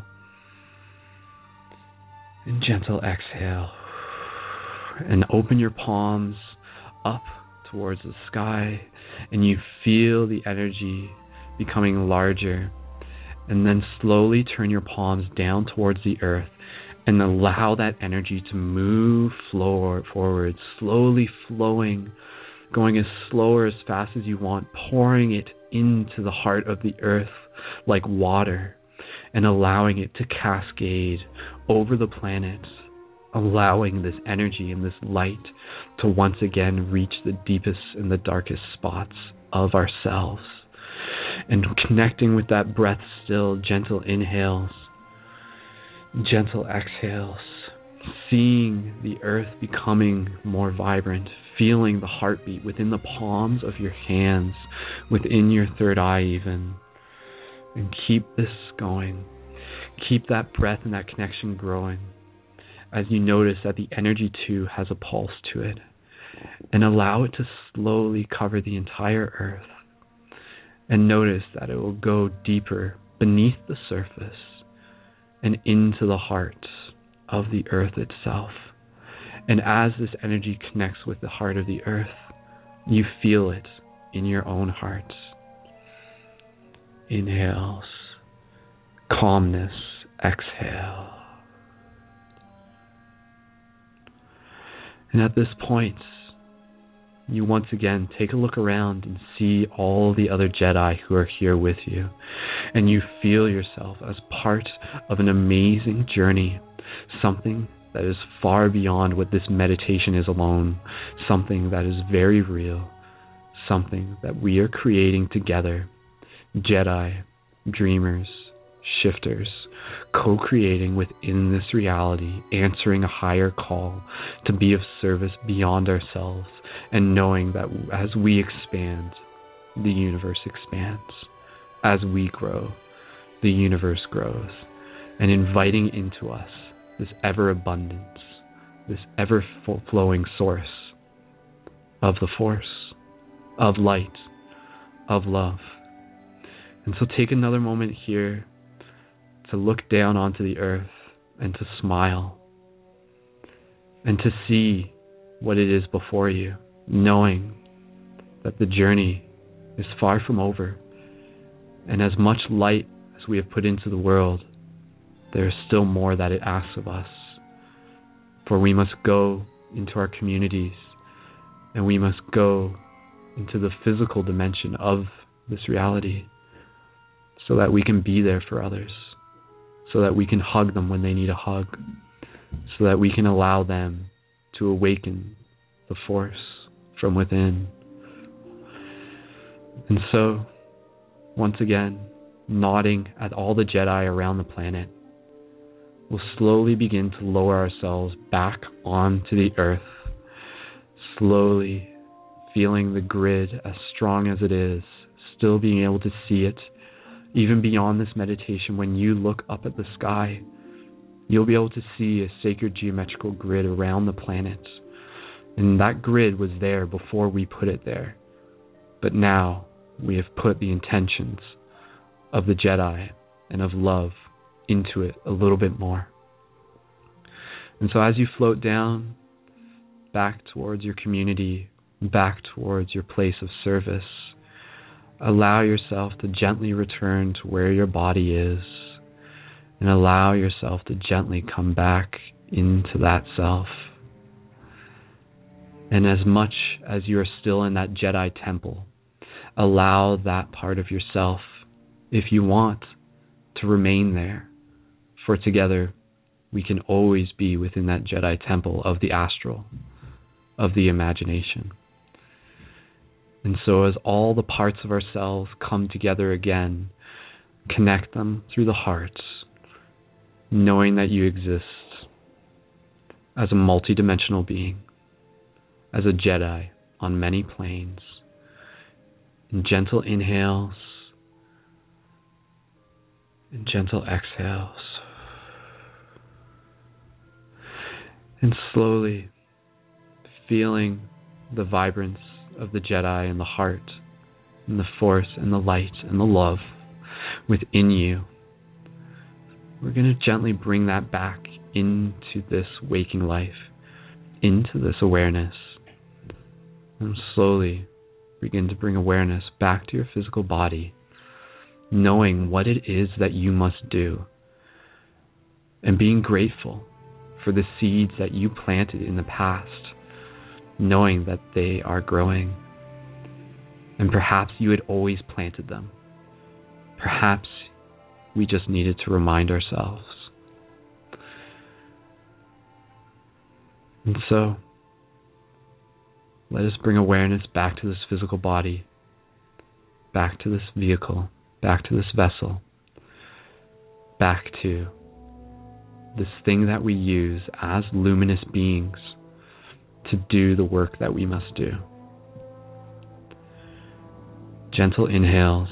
and gentle exhale. And open your palms up towards the sky, and you feel the energy becoming larger. And then slowly turn your palms down towards the earth, and allow that energy to move forward, slowly flowing, going as slow or as fast as you want, pouring it into the heart of the earth like water, and allowing it to cascade over the planet, allowing this energy and this light to once again reach the deepest and the darkest spots of ourselves. And connecting with that breath still, gentle inhales, gentle exhales, seeing the earth becoming more vibrant, feeling the heartbeat within the palms of your hands, within your third eye even. And keep this going. Keep that breath and that connection growing as you notice that the energy too has a pulse to it. And allow it to slowly cover the entire earth. And notice that it will go deeper beneath the surface and into the heart of the earth itself. And as this energy connects with the heart of the earth, you feel it in your own heart. Inhales, calmness, exhale. And at this point, you once again take a look around and see all the other Jedi who are here with you. and you feel yourself as part of an amazing journey, something that is far beyond what this meditation is alone, something that is very real, something that we are creating together, Jedi, dreamers, shifters, co-creating within this reality, answering a higher call to be of service beyond ourselves, and knowing that as we expand, the universe expands. As we grow, the universe grows, and inviting into us this ever-abundance, this ever-flowing source of the force, of light, of love. And so take another moment here to look down onto the earth and to smile and to see what it is before you, knowing that the journey is far from over, and as much light as we have put into the world, there is still more that it asks of us. For we must go into our communities, and we must go into the physical dimension of this reality so that we can be there for others, so that we can hug them when they need a hug, so that we can allow them to awaken the force from within. And so, once again, nodding at all the Jedi around the planet, we'll slowly begin to lower ourselves back onto the earth, slowly feeling the grid as strong as it is, still being able to see it. Even beyond this meditation, when you look up at the sky, you'll be able to see a sacred geometrical grid around the planet. And that grid was there before we put it there. But now we have put the intentions of the Jedi and of love into it a little bit more. And so as you float down back towards your community, back towards your place of service, allow yourself to gently return to where your body is, and allow yourself to gently come back into that self. And as much as you are still in that Jedi temple, allow that part of yourself, if you want, to remain there. For together, we can always be within that Jedi temple of the astral, of the imagination. And so as all the parts of ourselves come together again, connect them through the heart, knowing that you exist as a multidimensional being, as a Jedi on many planes, in gentle inhales and gentle exhales. And slowly feeling the vibrance of the Jedi and the heart and the force and the light and the love within you, we're going to gently bring that back into this waking life, into this awareness, and slowly begin to bring awareness back to your physical body, knowing what it is that you must do, and being grateful for the seeds that you planted in the past, knowing that they are growing. And perhaps you had always planted them. Perhaps we just needed to remind ourselves. And so, let us bring awareness back to this physical body, back to this vehicle, back to this vessel, back to this thing that we use as luminous beings to do the work that we must do. Gentle inhales,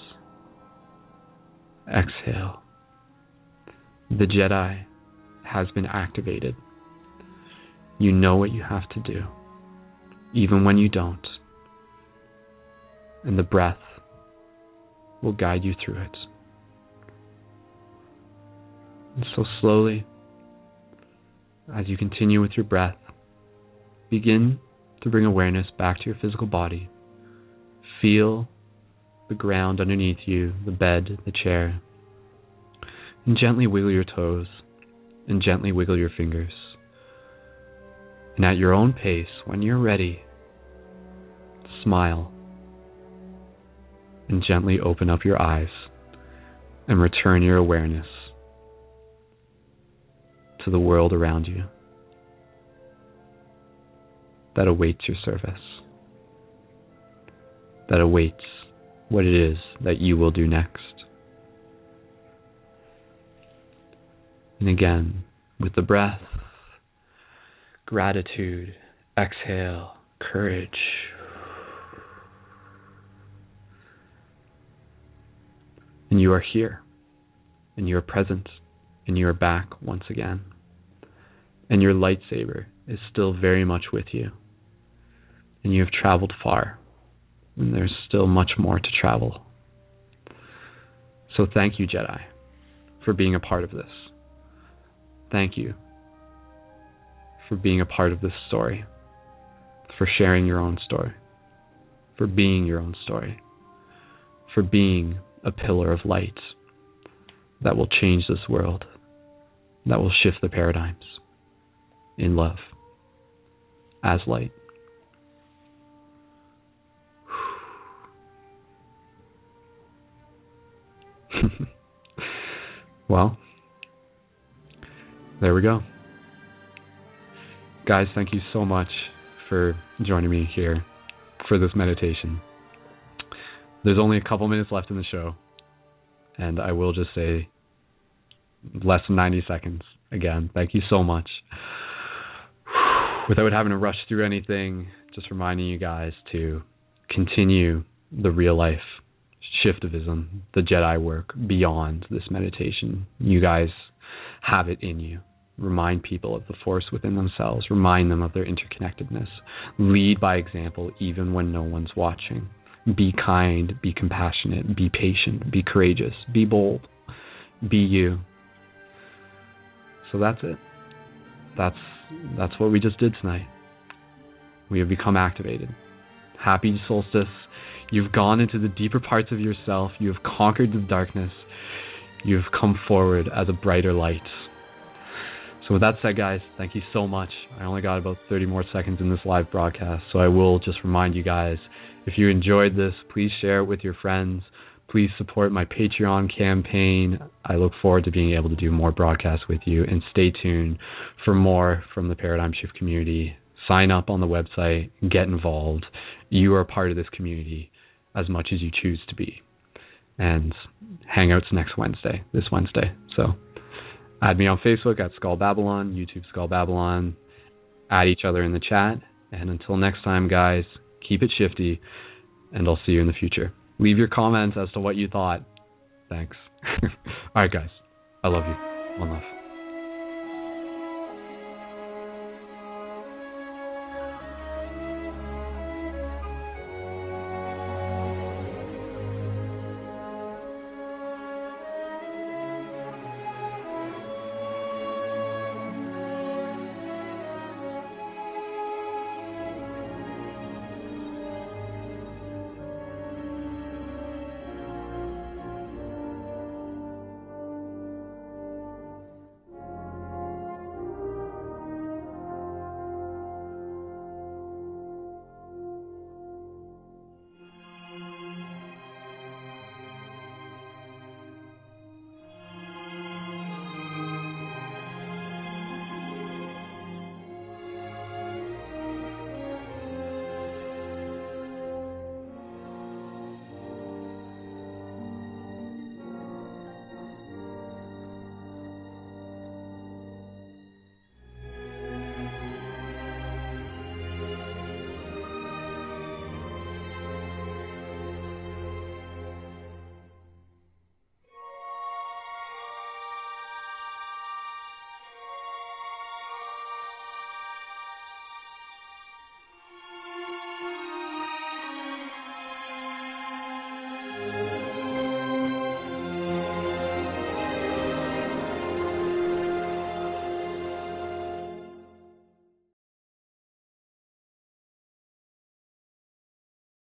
exhale. The Jedi has been activated. You know what you have to do, even when you don't. And the breath will guide you through it. And so slowly, as you continue with your breath, begin to bring awareness back to your physical body. Feel the ground underneath you, the bed, the chair, and gently wiggle your toes and gently wiggle your fingers. And at your own pace, when you're ready, smile and gently open up your eyes and return your awareness to the world around you that awaits your service, that awaits what it is that you will do next. And again, with the breath, gratitude, exhale, courage. And you are here, and you are present, and you are back once again. And your lightsaber is still very much with you. And you have traveled far, and there's still much more to travel. So thank you, Jedi, for being a part of this. Thank you for being a part of this story, for sharing your own story, for being your own story, for being a pillar of light that will change this world, that will shift the paradigms in love, as light. Well, there we go. Guys, thank you so much for joining me here for this meditation. There's only a couple minutes left in the show, and I will just say less than 90 seconds. Again, thank you so much. Without having to rush through anything, just reminding you guys to continue the real life shiftivism, the Jedi work beyond this meditation. You guys have it in you. Remind people of the force within themselves. Remind them of their interconnectedness. Lead by example even when no one's watching. Be kind, be compassionate, be patient, be courageous, be bold, be you. So that's it. That's what we just did tonight. We have become activated. Happy solstice. You've gone into the deeper parts of yourself. You have conquered the darkness. You have come forward as a brighter light. So with that said, guys, thank you so much. I only got about 30 more seconds in this live broadcast, so I will just remind you guys, if you enjoyed this, please share it with your friends. Please support my Patreon campaign. I look forward to being able to do more broadcasts with you, and stay tuned for more from the Paradigm Shift community. Sign up on the website, get involved. You are part of this community as much as you choose to be. And Hangouts this Wednesday. So add me on Facebook at Skull Babylon, YouTube Skull Babylon. Add each other in the chat. And until next time, guys, keep it shifty, and I'll see you in the future. Leave your comments as to what you thought. Thanks. All right, guys. I love you. One love.